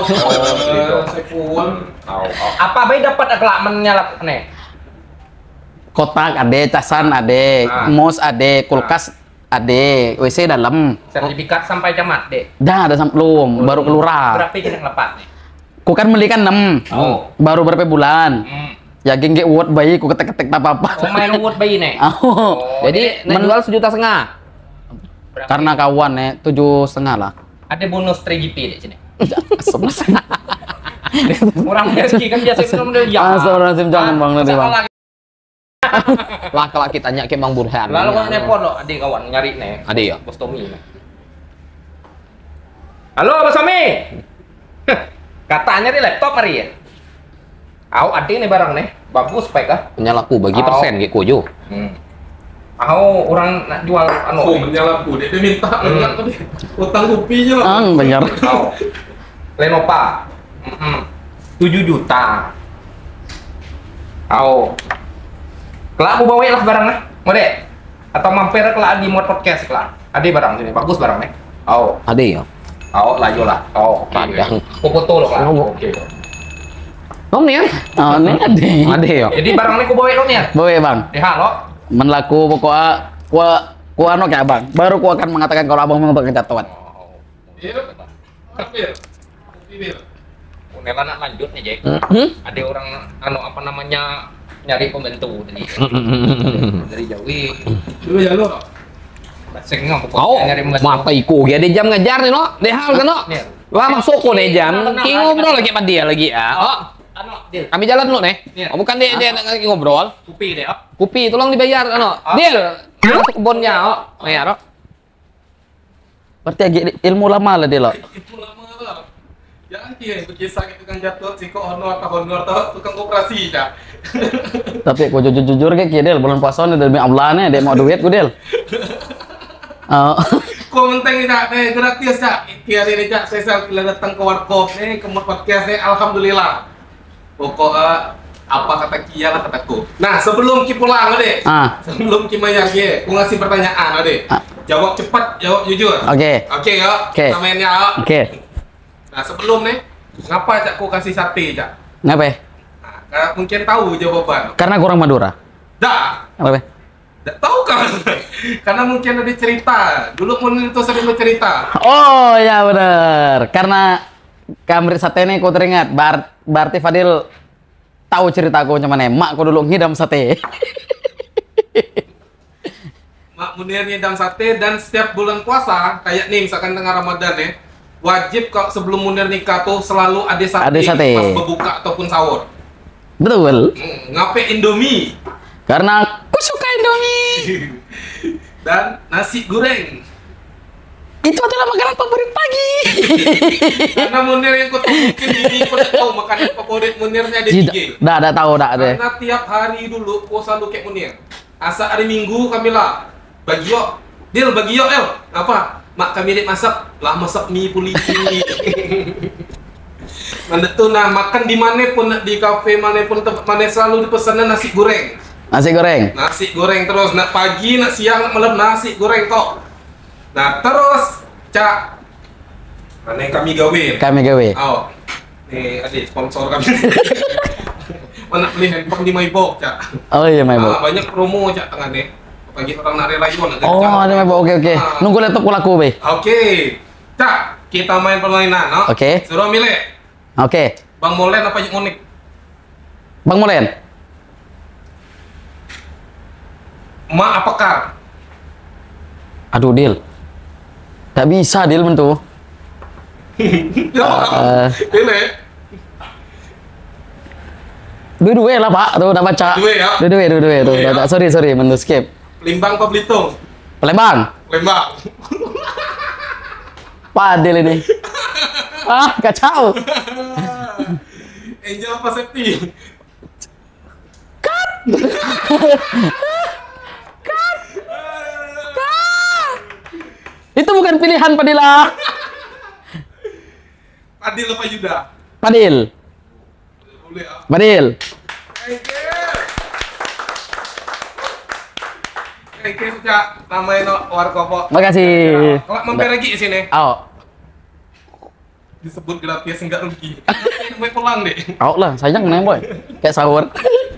Apa bayi dapat kelak menyalap nih? Kotak ade, casan ade, mouse ade, kulkas ade, WC dalam. Sertifikat sampai camat dek. Dah ada belum, baru keluar. Berapa yang lepas nih? Ku kan beli kan 6. Baru berapa bulan. Ya geng Word bayi ku ketek-ketek tak apa-apa. Main Word bayi nih. Jadi menjual 1,5 juta. Karena kawan nih 7,5 lah. Ada bonus 3GP di sini. 11. Orang rezeki kan biasa itu model ya. Astagfirullahaladzim, jangan bang nanti bang. Lah kalau kita tanya ke Bang Burhan. Lalu kan nelpon lo, adik kawan nyari nih. Adik ya. Bos Tommy. Halo Bos Tommy. Katanya di laptop hari ya. Adik nih barang nih, bagus spek ah. Punya laku bagi persen gitu jo. Orang nak jual menyalaku dia minta enggak tadi. Utang kopinya lah. Benar. Lenovo. 7 juta. Kelak aku bawa lah barangnya. Mau deh? Atau mampir kelak di mod podcast kelak. Ada barang sini, bagus barangnya. Ada ya. Laju lah. Padang. Aku foto lo kelak. Oke. Nih Ini ada ya. Jadi barangnya aku bawa lo nih. Bawa bang. Halo. Menlaku pokoknya ku anu kayak abang. Baru ku akan mengatakan kalau abang memang kecatuan. Nela nak lanjut nih Jack. Ada orang apa namanya nyari pembantu tadi. Dari jauh. Dulu ya lo. Basing pokoknya nyari pembantu. Mata iku dia jam ngejar nih no. Deh hal kan no. Wah masuk kok nih jam. Ki ngobrol lagi sama dia lagi ya. Kami jalan dulu nih. Bukan dia lagi ngobrol. Kupi deh. Kupi tolong dibayar Deal. Masuk kebunnya ya no. Berarti ilmu lama lah dia lo. Itu lama lah. Ya yang berkisah gitu kan jatuh si kok honor atau tukang koperasi dah. Tapi ku jujur kayak Del bulan puasa nih demi Allah nih dia mau duit ku Del. Kau menteng nih gratis dah. Hari ini cak saya datang ke Warkop nih ke podcast nih alhamdulillah. Pokoknya apa kata Kia lah kataku. Nah sebelum Ki pulang deh, sebelum Ki bayar Ki, aku ngasih pertanyaan deh. Jawab cepat, jawab jujur. Oke ya. Kita mainnya ya. Nah sebelum nih, ngapa cak aku kasih sate cak? Ngapa? Nah, mungkin tahu jawaban. Karena kurang Madura. Dah. Apa? Tidak tahu kan? Karena mungkin ada cerita. Dulu pun itu sering bercerita. Oh ya benar. Karena kamar sate ini ku teringat. Berarti Fadil tahu ceritaku macam mana. Mak ku dulu ngidam sate. Mak Munir ngidam sate dan setiap bulan puasa kayak nih misalkan tengah Ramadan ya. wajib kalau sebelum Munir nikah tuh selalu ada sate, Ada sate. pas berbuka ataupun sahur. Betul. Ngapain Indomie Karena aku suka Indomie. dan nasi goreng. Itu adalah makanan favorit pagi. Karena Munir yang kau tahu mungkin ini kau tak tahu makanan favorit Munirnya ada tiga. Dah tahu dah deh. Karena tiap hari dulu kau selalu kayak Munir. Asa hari Minggu kami lah bagi yo, Dil bagi yo El. Apa? Mak kami dek masak lah, masak mie puliti. Mana tuh nah makan di mana pun, di kafe mana pun, tempat mana selalu dipesan nasi goreng. Nasi goreng. Nasi goreng terus, nak pagi, nak siang, nak malam nasi goreng kok. Nah terus, Cak, mana yang kami gawe? Kami gawe. Oh, nih adik sponsor kami. Mana beli handphone di Maibok, Cak? Oh iya, Maibok. Banyak promo, Cak, tengah nih. Bagi orang nak relayon. Oh, ada Maibok. Oke. Nunggu laptop laku, be. Oke, Cak, kita main permainan, no? Oke. Suruh milih, Oke. Bang Molen apa Yuk Monik? Bang Molen. Mak apa Kar? Aduh, Dil. Tak bisa, Dil, mentu. Pilih. Dua-dua lah, Pak. Tuh, udah baca. Dua ya? Dua-dua. Tuh, Dua, ya? sorry, mentu skip. Limbang apa Belitung? Palembang. Lembang. Padil ini. Kacau. Angel apa Septi? Itu bukan pilihan, Padila. Adil apa Yuda? Padil. Boleh ya? Padil. Thank you, Cak. Namanya Warkopo. Makasih. Kalau mampir lagi di sini, Au. disebut gratis enggak rugi. Mau pulang deh. Au lah, sayang nih, boy. Kayak sahur.